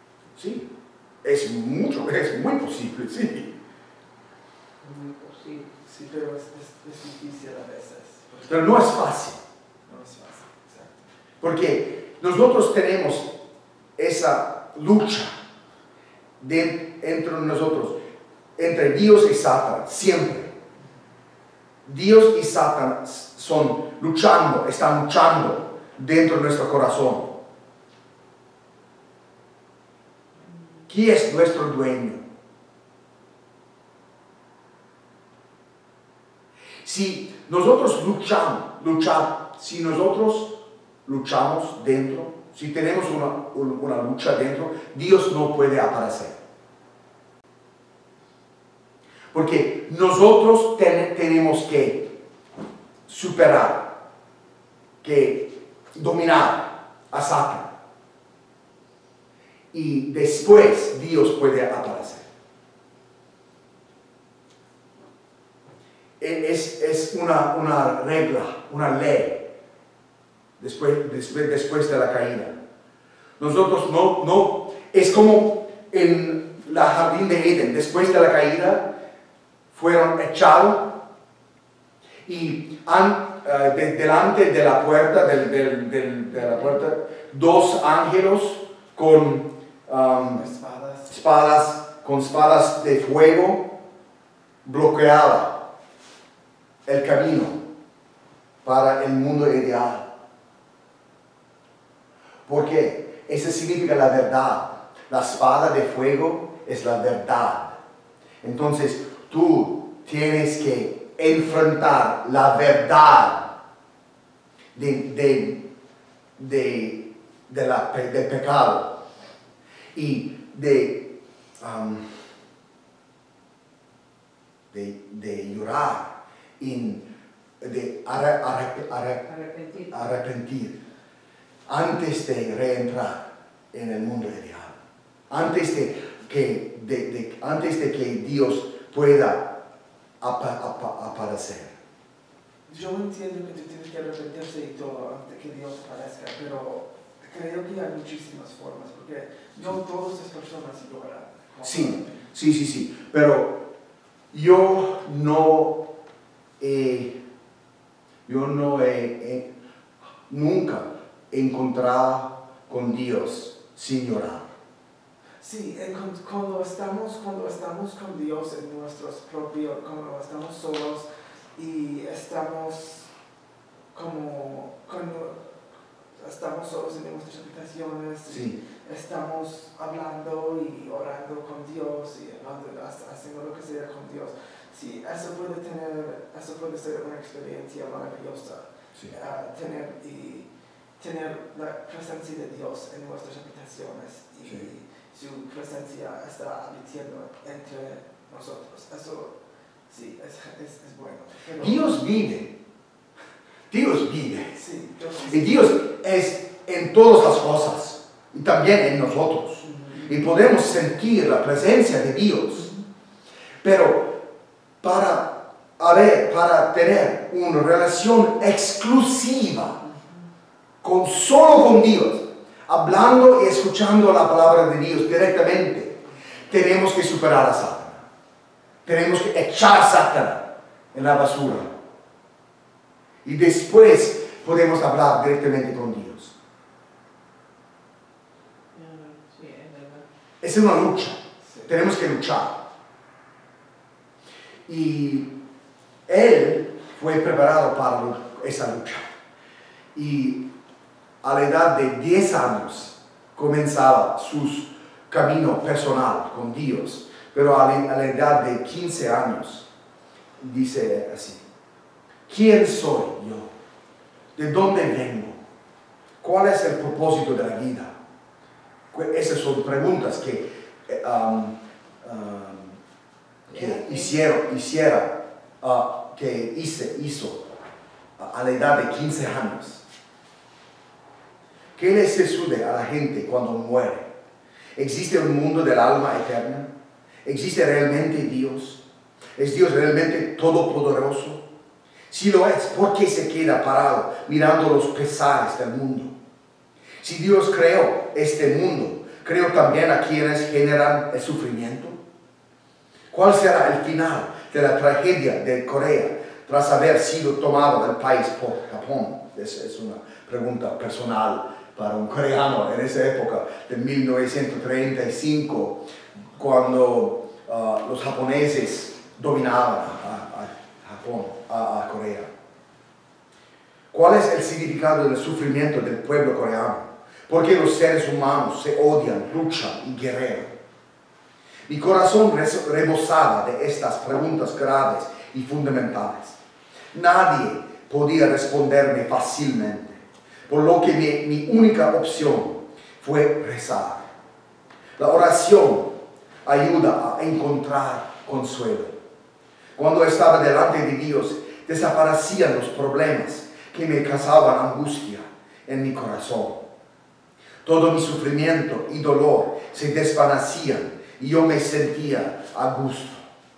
Es muy posible, sí. Muy posible. Sí, pero es difícil a veces. Pero no es fácil. Exacto. Porque nosotros tenemos esa lucha entre nosotros, entre Dios y Satan, siempre. Dios y Satan están luchando dentro de nuestro corazón. ¿Quién es nuestro dueño? Si nosotros luchamos dentro, si tenemos una lucha dentro, Dios no puede aparecer. Porque nosotros tenemos que superar, que dominar a Satan. Y después Dios puede aparecer. Es una regla, una ley, después de la caída. Nosotros no, es como en la jardín de Edén, después de la caída, fueron echados y delante de la puerta, de la puerta, dos ángeles con espadas de fuego bloqueaban el camino para el mundo ideal. Porque eso significa la verdad. La espada de fuego es la verdad. Entonces tú tienes que enfrentar la verdad del pecado y de llorar en de Arrepentir. arrepentir antes de reentrar en el mundo ideal, antes de que Dios pueda aparecer. Yo entiendo que tú tienes que arrepentirse y todo antes que Dios aparezca, pero creo que hay muchísimas formas, porque no todas las personas lloran. Sí, pero yo no he nunca encontrado con Dios sin llorar. Sí, cuando estamos con Dios en nuestros propios, cuando estamos solos y estamos solos en nuestras habitaciones, Sí. estamos hablando y orando con Dios y haciendo lo que sea con Dios. Sí, eso puede ser una experiencia maravillosa. Sí. Tener la presencia de Dios en nuestras habitaciones y Sí. su presencia está habitando entre nosotros. Eso sí, es bueno. Pero, Dios vive. sí, Y Dios es en todas las cosas y también en nosotros. Y podemos sentir la presencia de Dios. Pero para tener una relación exclusiva solo con Dios, hablando y escuchando la palabra de Dios directamente, tenemos que superar a Satanás. Tenemos que echar a Satanás en la basura. Y después podemos hablar directamente con Dios. Sí, es verdad. Es una lucha. Sí. Tenemos que luchar. Y él fue preparado para esa lucha. Y a la edad de 10 años comenzaba su camino personal con Dios. Pero a la edad de 15 años dice así: ¿quién soy yo? ¿De dónde vengo? ¿Cuál es el propósito de la vida? Esas son preguntas que hizo a la edad de 15 años. ¿Qué le sucede a la gente cuando muere? ¿Existe un mundo del alma eterna? ¿Existe realmente Dios? ¿Es Dios realmente todopoderoso? Si lo es, ¿por qué se queda parado mirando los pesares del mundo? Si Dios creó este mundo, ¿creó también a quienes generan el sufrimiento? ¿Cuál será el final de la tragedia de Corea tras haber sido tomado del país por Japón? Es una pregunta personal para un coreano en esa época de 1935, cuando los japoneses dominaban a Corea. ¿Cuál es el significado del sufrimiento del pueblo coreano? ¿Por qué los seres humanos se odian, luchan y guerrean? Mi corazón rebosaba de estas preguntas graves y fundamentales. Nadie podía responderme fácilmente, por lo que mi única opción fue rezar. La oración ayuda a encontrar consuelo. Cuando estaba delante de Dios, desaparecían los problemas que me causaban angustia en mi corazón. Todo mi sufrimiento y dolor se desvanecían y yo me sentía a gusto.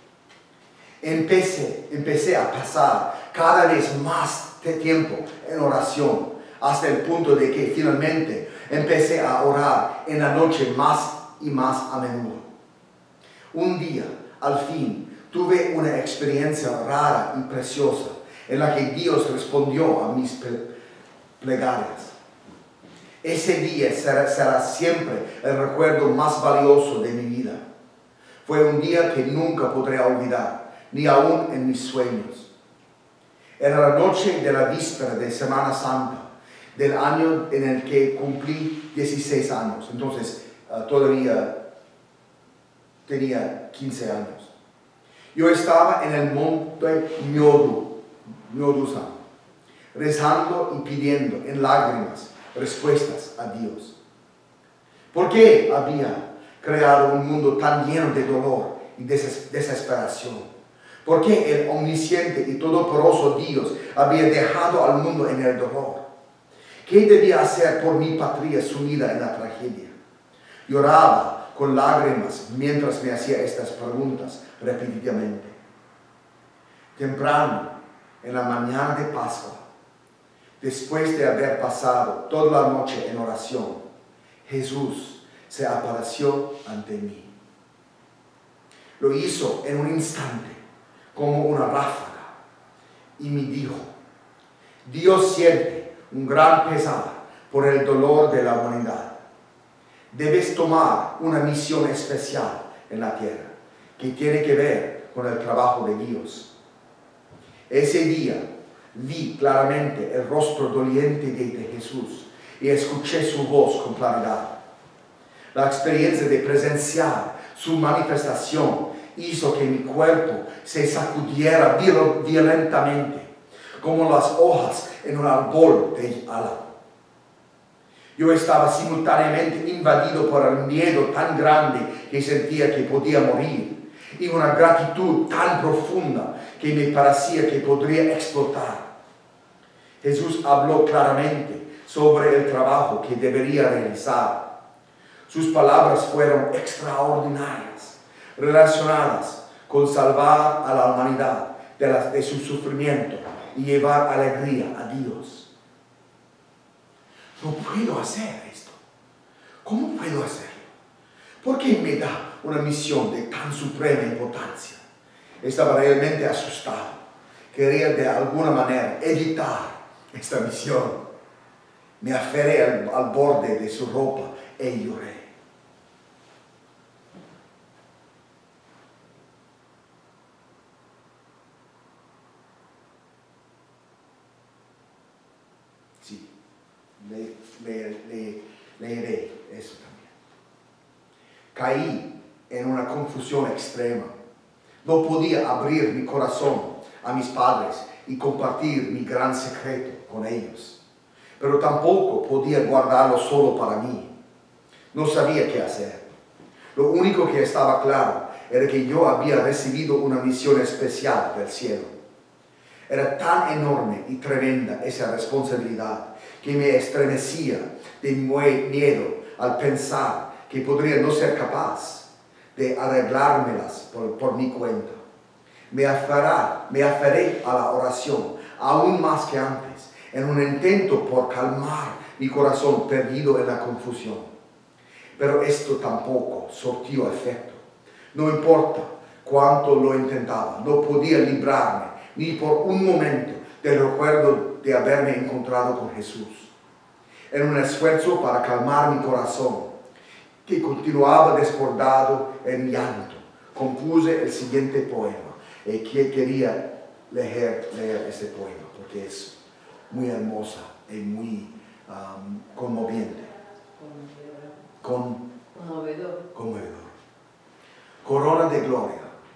Empecé a pasar cada vez más de tiempo en oración, hasta el punto de que finalmente empecé a orar en la noche más y más a menudo. Un día, al fin, tuve una experiencia rara y preciosa en la que Dios respondió a mis plegarias. Ese día será siempre el recuerdo más valioso de mi vida. Fue un día que nunca podré olvidar, ni aún en mis sueños. Era la noche de la víspera de Semana Santa, del año en el que cumplí 16 años. Entonces, todavía tenía 15 años. Yo estaba en el monte Myodu-san, rezando y pidiendo en lágrimas respuestas a Dios. ¿Por qué había creado un mundo tan lleno de dolor y desesperación? Porque el omnisciente y todopoderoso Dios había dejado al mundo en el dolor. ¿Qué debía hacer por mi patria sumida en la tragedia? Lloraba con lágrimas mientras me hacía estas preguntas repetidamente. Temprano, en la mañana de Pascua, después de haber pasado toda la noche en oración, Jesús se apareció ante mí. Lo hizo en un instante, como una ráfaga, y me dijo: Dios siente un gran pesar por el dolor de la humanidad. Debes tomar una misión especial en la tierra, que tiene que ver con el trabajo de Dios. Ese día vi claramente el rostro doliente de Jesús y escuché su voz con claridad. La experiencia de presenciar su manifestación hizo que mi cuerpo se sacudiera violentamente, como las hojas en un árbol de álamo. Yo estaba simultáneamente invadido por el miedo tan grande que sentía que podía morir, y una gratitud tan profunda que me parecía que podría explotar. Jesús habló claramente sobre el trabajo que debería realizar. Sus palabras fueron extraordinarias, relacionadas con salvar a la humanidad de su sufrimiento y llevar alegría a Dios. No puedo hacer esto. ¿Cómo puedo hacerlo? ¿Por qué me da una misión de tan suprema importancia? Estaba realmente asustado. Quería de alguna manera evitar esta misión. Me aferré al borde de su ropa e lloré. Sí, leeré eso también. Caí en una confusión extrema. No podía abrir mi corazón a mis padres y compartir mi gran secreto con ellos. Pero tampoco podía guardarlo solo para mí. No sabía qué hacer. Lo único que estaba claro era que yo había recibido una misión especial del cielo. Era tan enorme y tremenda esa responsabilidad que me estremecía de miedo al pensar que podría no ser capaz de arreglármelas por mi cuenta. Me aferré a la oración aún más que antes, en un intento por calmar mi corazón perdido en la confusión. Pero esto tampoco surtió efecto. No importa cuánto lo intentaba, no podía librarme ni por un momento del recuerdo de haberme encontrado con Jesús. En un esfuerzo para calmar mi corazón, que continuaba desbordado en llanto, compuse el siguiente poema, y que quería leer este poema, porque es muy hermosa y muy conmoviente. Conmovedor. Corona de gloria.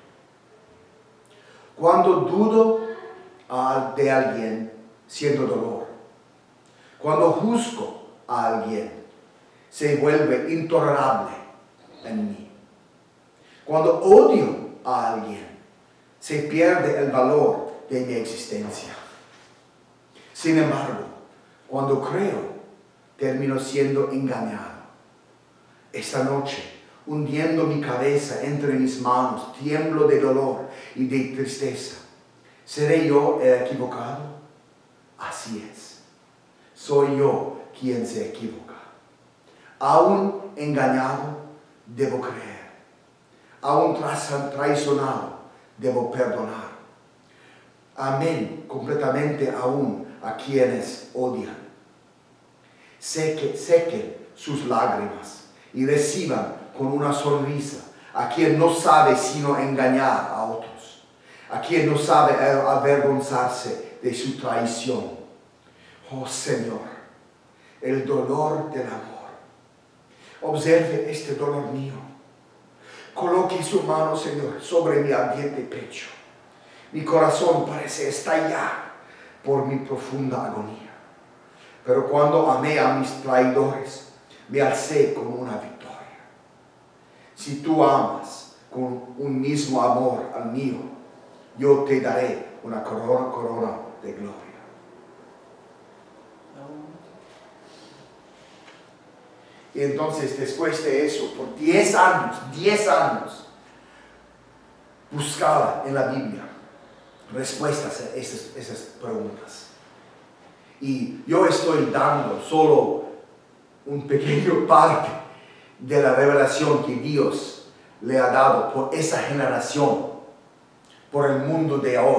Cuando dudo de alguien, siento dolor. Cuando juzgo a alguien, se vuelve intolerable en mí. Cuando odio a alguien, se pierde el valor de mi existencia. Sin embargo, cuando creo, termino siendo engañado. Esta noche, hundiendo mi cabeza entre mis manos, tiemblo de dolor y de tristeza. ¿Seré yo el equivocado? Así es. Soy yo quien se equivoca. Aún engañado, debo creer. Aún traicionado, debo perdonar. Amén completamente aún a quienes odian. Sequen sus lágrimas y reciban con una sonrisa a quien no sabe sino engañar a otros, a quien no sabe avergonzarse de su traición. Oh Señor, el dolor del amor. Observe este dolor mío. Coloque su mano, Señor, sobre mi ardiente pecho. Mi corazón parece estallar por mi profunda agonía. Pero cuando amé a mis traidores, me alcé como una victoria. Si tú amas con un mismo amor al mío, yo te daré una corona de gloria. Y entonces, después de eso, por 10 años, buscaba en la Biblia respuestas a esas preguntas. Y yo estoy dando solo un pequeño parte de la revelación que Dios le ha dado por esa generación, por el mundo de hoy.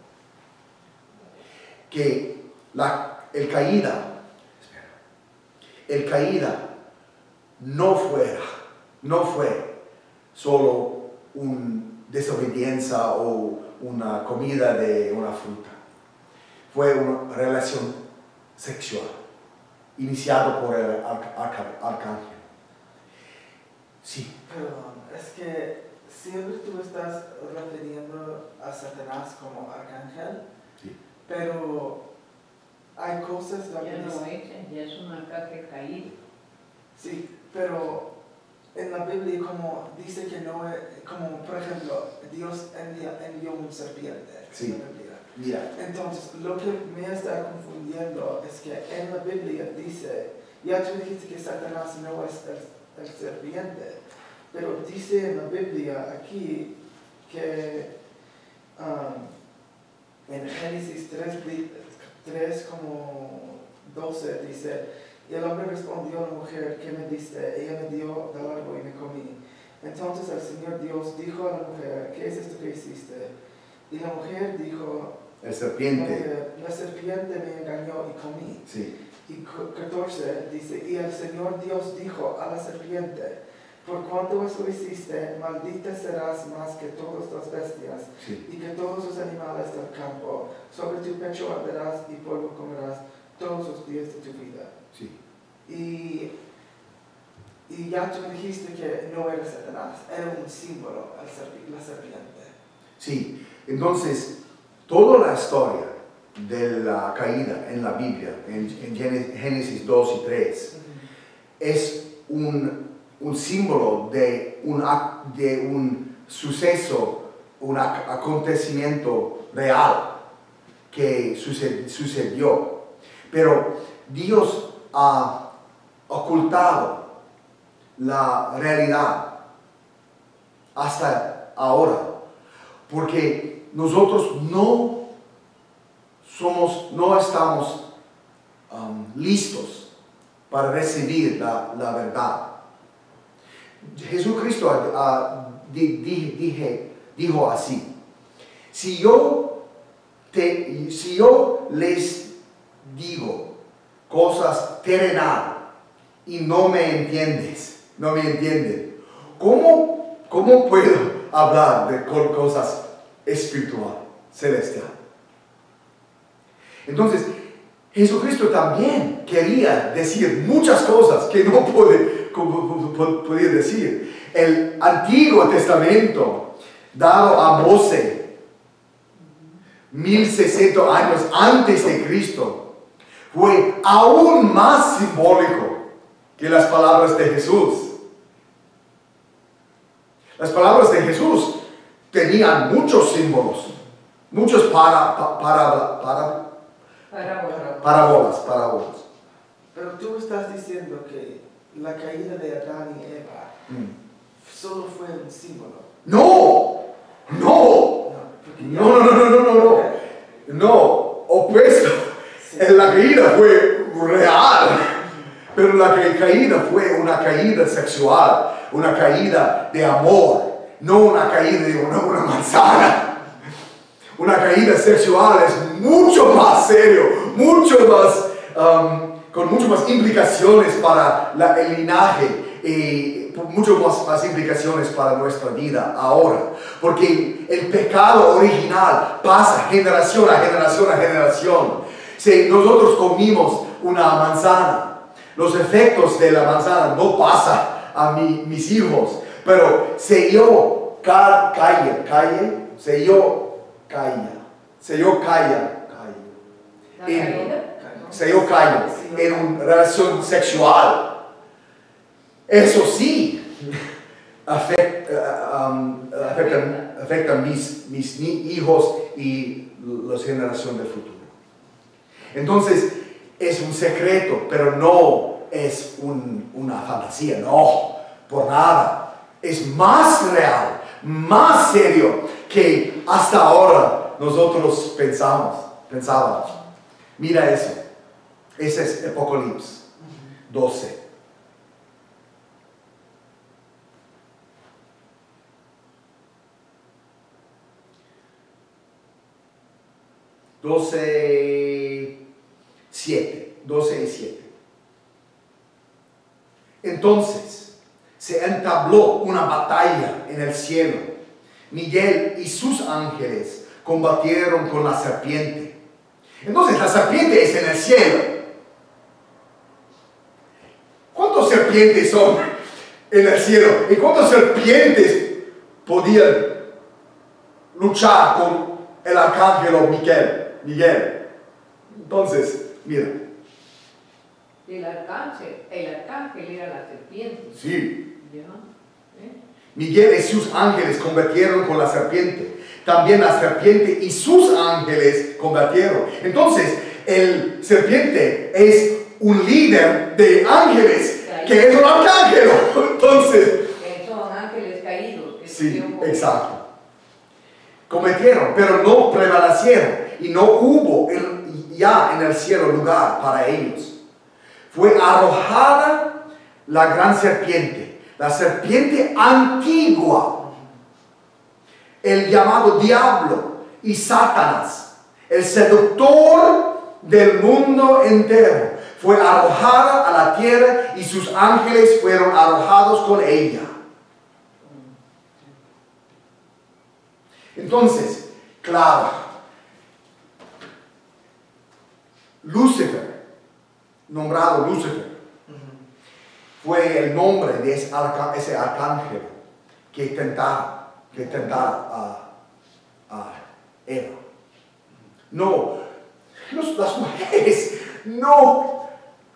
Que el caída no fue solo una desobediencia o una comida de una fruta. Fue una relación sexual, iniciado por el arcángel. Sí. Perdón, es que siempre tú estás refiriendo a Satanás como arcángel, Sí. pero hay cosas Ya también. no es, ya es un arcángel caído. Sí, pero en la Biblia como dice que no es, como por ejemplo, Dios envió un serpiente. Sí. En la Biblia. Mira, Entonces, lo que me está confundiendo es que en la Biblia dice, ya tú dijiste que Satanás no es el serpiente, pero dice en la Biblia aquí que en Génesis 3 como 12 dice, y el hombre respondió a la mujer, ¿qué me diste? Ella me dio del árbol y me comí. Entonces el Señor Dios dijo a la mujer, ¿qué es esto que hiciste? Y la mujer dijo, el serpiente. la serpiente me engañó y comí. Sí. Y 14 dice, y el Señor Dios dijo a la serpiente, por cuanto eso hiciste, maldita serás más que todas las bestias, Sí. y que todos los animales del campo, sobre tu pecho arderás y polvo comerás todos los días de tu vida. Sí. Y ya tú dijiste que no era Satanás, era un símbolo, la serpiente. Sí. Entonces, toda la historia de la caída en la Biblia, en Génesis 2 y 3, es un símbolo de un suceso, un acontecimiento real que sucedió. Pero Dios ha ocultado la realidad hasta ahora, porque nosotros no estamos listos para recibir la verdad. Jesucristo dijo así: si yo les digo cosas terrenales y no me entienden, ¿cómo puedo hablar de cosas espirituales, celestiales? Entonces, Jesucristo también quería decir muchas cosas que no podía decir. El Antiguo Testamento, dado a Moisés 1600 años antes de Cristo, fue aún más simbólico que las palabras de Jesús. Las palabras de Jesús tenían muchos símbolos, muchos parábolas. Pero tú estás diciendo que la caída de Adán y Eva solo fue un símbolo. No, opuesto. Sí. La caída fue real, pero la caída fue una caída sexual, una caída de amor, no una caída de una manzana. Una caída sexual es mucho más serio, con mucho más implicaciones para el linaje y mucho más implicaciones para nuestra vida ahora. Porque el pecado original pasa generación a generación. Si nosotros comimos una manzana, los efectos de la manzana no pasan a mis hijos, pero se yo calla en una relación sexual. Eso sí afecta afectan mis hijos y la generación del futuro. Entonces, es un secreto, pero no es una fantasía, no, por nada. Es más real, más serio que hasta ahora nosotros pensábamos. Mira eso. Ese es Apocalipsis 12. Doce y 7. Entonces se entabló una batalla en el cielo. Miguel y sus ángeles combatieron con la serpiente. Entonces la serpiente es en el cielo. ¿Cuántas serpientes son en el cielo? ¿Y cuántas serpientes podían luchar con el arcángel Miguel? Entonces, mira. El arcángel era la serpiente. Sí. ¿Ya? Miguel y sus ángeles combatieron con la serpiente. También la serpiente y sus ángeles combatieron. Entonces, el serpiente es un líder de ángeles, que es un arcángel. Entonces, son ángeles caídos. Sí, exacto. Cometieron, pero no prevalecieron. Y no hubo ya en el cielo lugar para ellos. Fue arrojada la gran serpiente, la serpiente antigua, el llamado diablo y Satanás, el seductor del mundo entero. Fue arrojada a la tierra y sus ángeles fueron arrojados con ella. Entonces, claro, Lucifer, nombrado Lucifer, fue el nombre de ese arcángel que tentara a Eva. No, las mujeres no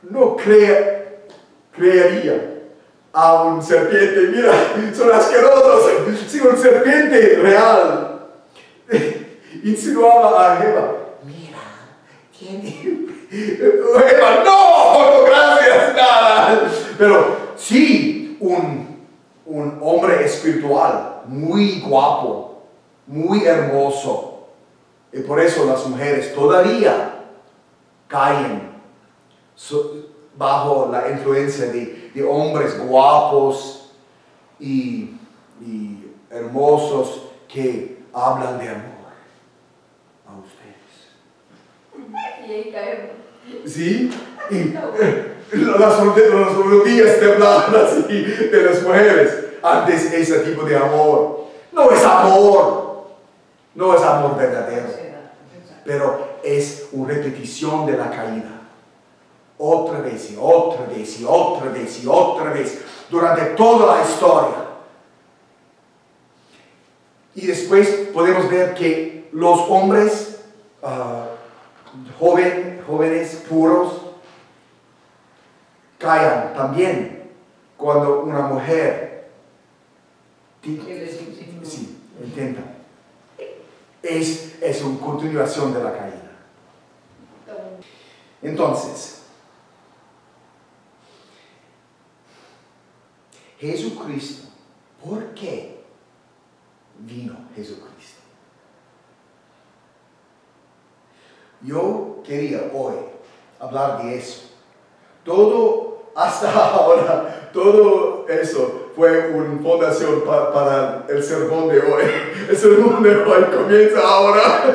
creerían a un serpiente. Mira, son asquerosos. Si un serpiente real insinuaba a Eva, mira, tiene... Eva, no, gracias, nada. Pero sí, un hombre espiritual, muy guapo, muy hermoso. Y por eso las mujeres todavía caen bajo la influencia de hombres guapos y hermosos que hablan de amor a ustedes. Y ahí caemos. ¿Sí? Y las rodillas temblaban así de las mujeres antes ese tipo de amor. No es amor. No es amor verdadero. Pero es una repetición de la caída. Otra vez y otra vez y otra vez y otra vez. Durante toda la historia. Y después podemos ver que los hombres jóvenes, puros, caen también cuando una mujer intenta. Es una continuación de la caída. Entonces, Jesucristo, ¿por qué vino Jesucristo? Yo quería hoy hablar de eso. Todo, hasta ahora, todo eso fue una fundación para el sermón de hoy. El sermón de hoy comienza ahora.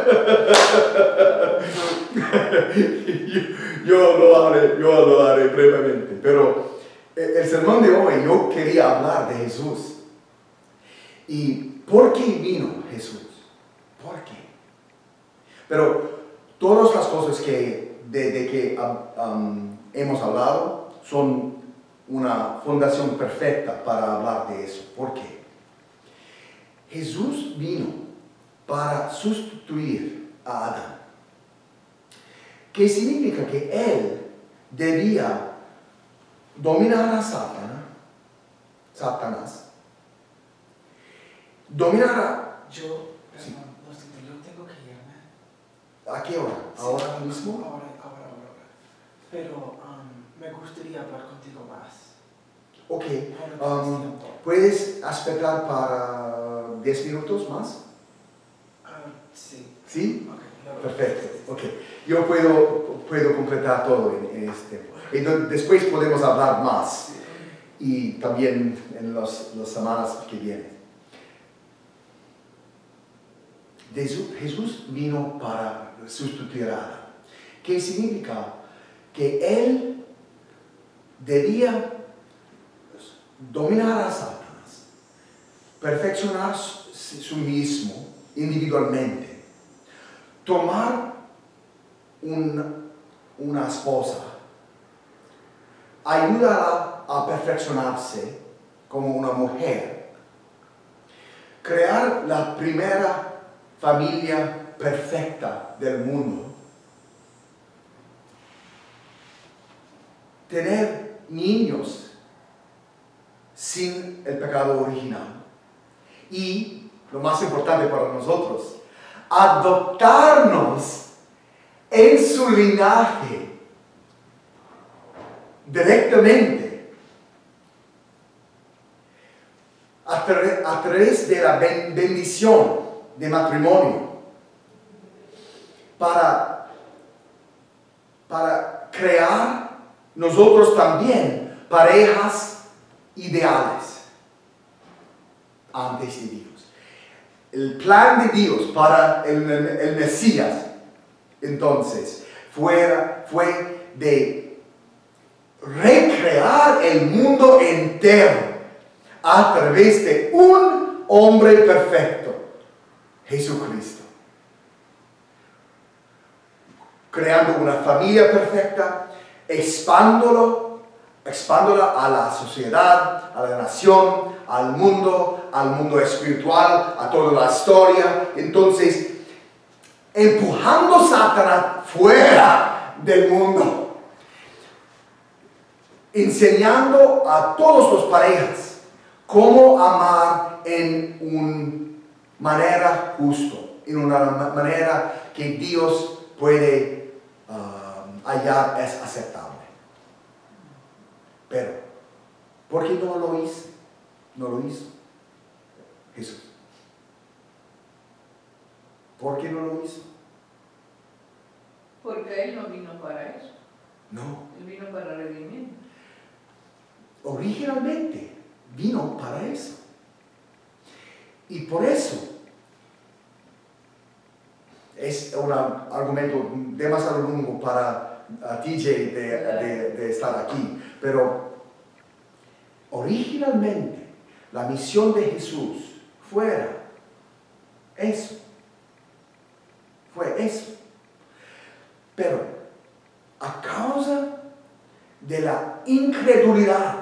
Yo lo haré brevemente. Pero el sermón de hoy yo quería hablar de Jesús. ¿Y por qué vino Jesús? ¿Por qué? Pero todas las cosas que hemos hablado son una fundación perfecta para hablar de eso. ¿Por qué? Jesús vino para sustituir a Adán. ¿Qué significa? Que Él debía dominar a Satanás, dominar Sí. Yo tengo que irme. ¿A qué hora? ¿Ahora mismo? Ahora. Pero me gustaría hablar contigo más. Ok. Ahora tienes tiempo. ¿Puedes esperar para 10 minutos más? Sí. ¿Sí? Ok, Perfecto. Ok. Yo puedo completar todo en este tiempo. Entonces, después podemos hablar más. Sí. Y también en las semanas que vienen. Jesús vino para sustituir a Adán. ¿Qué significa? Que Él debía dominar a Satanás, perfeccionar su mismo individualmente, tomar una esposa, ayudarla a perfeccionarse como una mujer, crear la primera familia perfecta del mundo, tener niños sin el pecado original y, lo más importante para nosotros, adoptarnos en su linaje directamente a través de la bendición de matrimonio para crear nosotros también parejas ideales antes de Dios. El plan de Dios para el Mesías entonces fue de recrear el mundo entero a través de un hombre perfecto, Jesucristo. Creando una familia perfecta, expándola a la sociedad, a la nación, al mundo espiritual, a toda la historia. Entonces, empujando a Satanás fuera del mundo, enseñando a todas las parejas cómo amar en una manera justa, en una manera que Dios puede hallar es aceptable. Pero, ¿por qué no lo hizo? No lo hizo Jesús. ¿Por qué no lo hizo? Porque Él no vino para eso. No. Él vino para redimir. Originalmente vino para eso. Y por eso es un argumento demasiado largo para TJ de estar aquí. Pero originalmente la misión de Jesús fue eso. Pero a causa de la incredulidad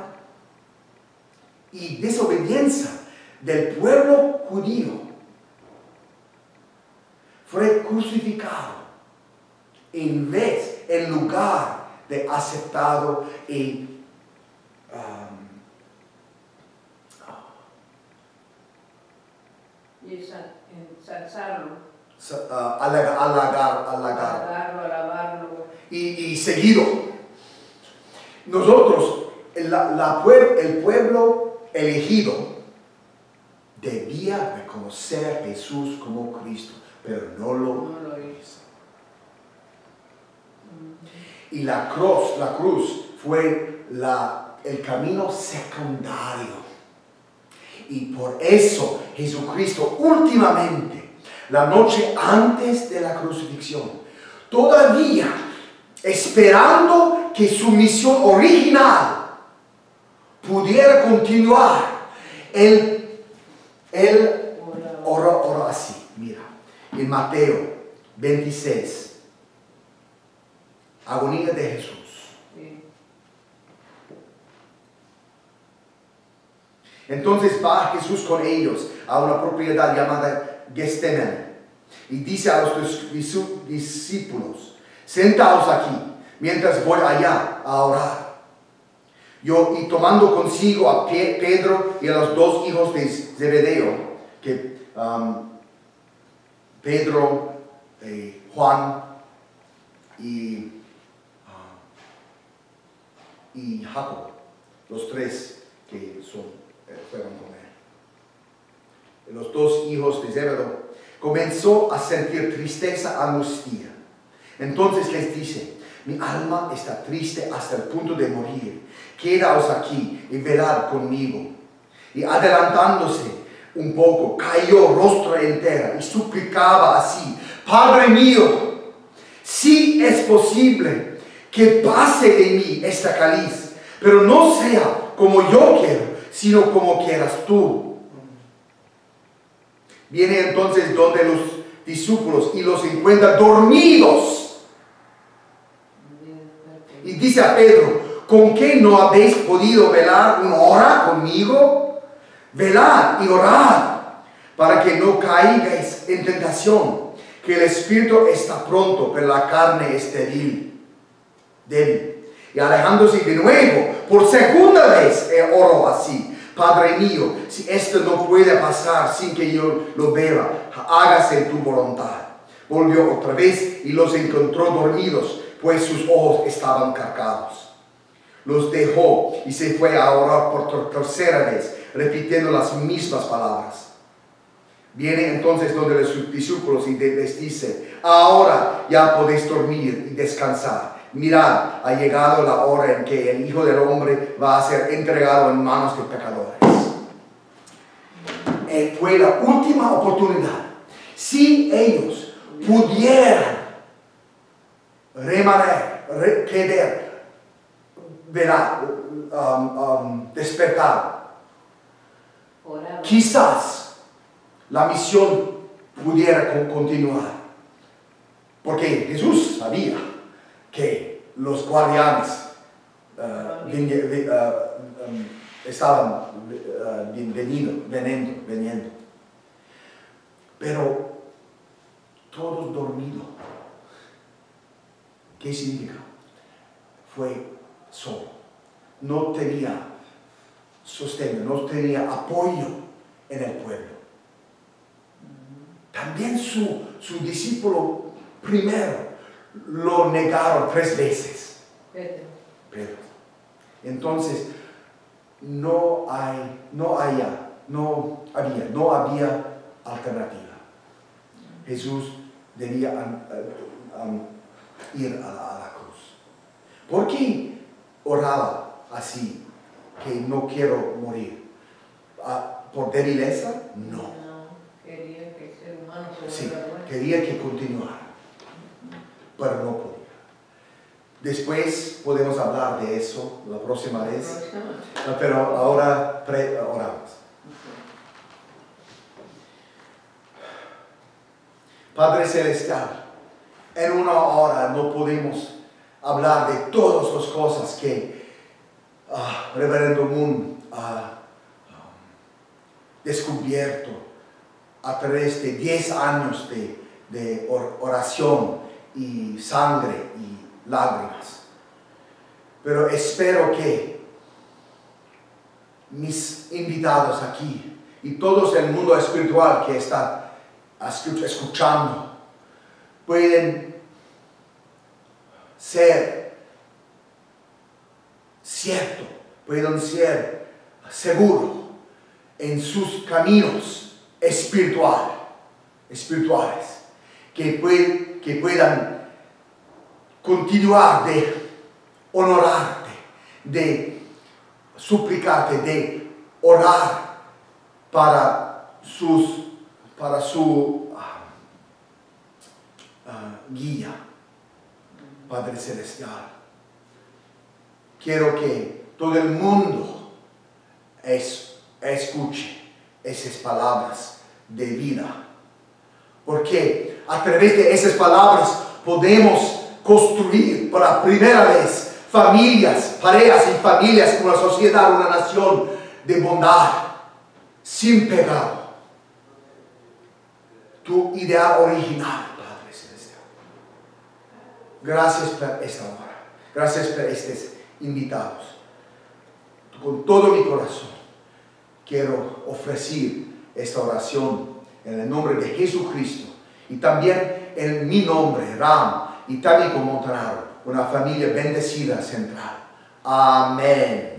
y desobediencia del pueblo judío, fue crucificado en lugar de aceptado y ensalzarlo, alabarlo. Y seguido. Nosotros, el pueblo elegido, debía reconocer a Jesús como Cristo, pero no lo hizo. Y la cruz fue el camino secundario. Y por eso Jesucristo últimamente, la noche antes de la crucifixión, todavía esperando que su misión original pudiera continuar, Él ora así, mira, en Mateo 26, agonía de Jesús. Entonces va Jesús con ellos a una propiedad llamada Getsemaní y dice a los discípulos: sentaos aquí mientras voy allá a orar. Y tomando consigo a Pedro y a los dos hijos de Zebedeo, que Pedro, Juan y Jacobo, los tres que fueron con él. Los dos hijos de Zebedeo, comenzó a sentir tristeza, angustia. Entonces les dice: mi alma está triste hasta el punto de morir. Quedaos aquí y velad conmigo. Y adelantándose un poco, cayó rostro entera y suplicaba así: Padre mío, si es posible que pase de mí esta cáliz, pero no sea como yo quiero, sino como quieras tú. Viene entonces donde los discípulos y los encuentra dormidos. Y dice a Pedro: ¿con qué no habéis podido velar una hora conmigo? Velad y orad, para que no caigáis en tentación, que el espíritu está pronto, pero la carne es débil. Y alejándose de nuevo, por segunda vez, oró así: Padre mío, si esto no puede pasar sin que yo lo vea, hágase tu voluntad. Volvió otra vez y los encontró dormidos, pues sus ojos estaban cargados. Los dejó y se fue a orar por tercera vez, repitiendo las mismas palabras. Viene entonces donde los discípulos y les dice: ahora ya podéis dormir y descansar. Mirad, ha llegado la hora en que el Hijo del Hombre va a ser entregado en manos de pecadores. Fue la última oportunidad. Si ellos pudieran despertar, quizás la misión pudiera continuar. Porque Jesús sabía que los guardianes estaban veniendo. Pero todos dormidos. ¿Qué significa? Fue solo. No tenía sostén, no tenía apoyo en el pueblo. También su discípulo primero lo negaron 3 veces. Pedro. Entonces, no había alternativa. Jesús debía ir a la cruz. ¿Por qué oraba así? Que no quiero morir. ¿Por debileza? No. Quería que el ser humano Sí, quería que continuara, pero no podía. Después podemos hablar de eso la próxima vez, pero ahora oramos. Padre Celestial, en una hora no podemos hablar de todas las cosas que Reverendo Moon ha descubierto a través de 10 años de oración y sangre y lágrimas. Pero espero que mis invitados aquí y todo el mundo espiritual que está escuchando pueden ser ciertos, pueden ser seguros en sus caminos espirituales, que puedan continuar de honorarte, de suplicarte, de orar para su guía. Padre Celestial, quiero que todo el mundo escuche esas palabras de vida, porque a través de esas palabras podemos construir por la primera vez familias, parejas y familias, una sociedad, una nación de bondad, sin pecado. Tu ideal original, Padre Celestial. Gracias por esta hora. Gracias por estos invitados. Con todo mi corazón quiero ofrecer esta oración en el nombre de Jesucristo Y también en mi nombre, Ram y Tánico Montanaro, una familia bendecida central. Amén.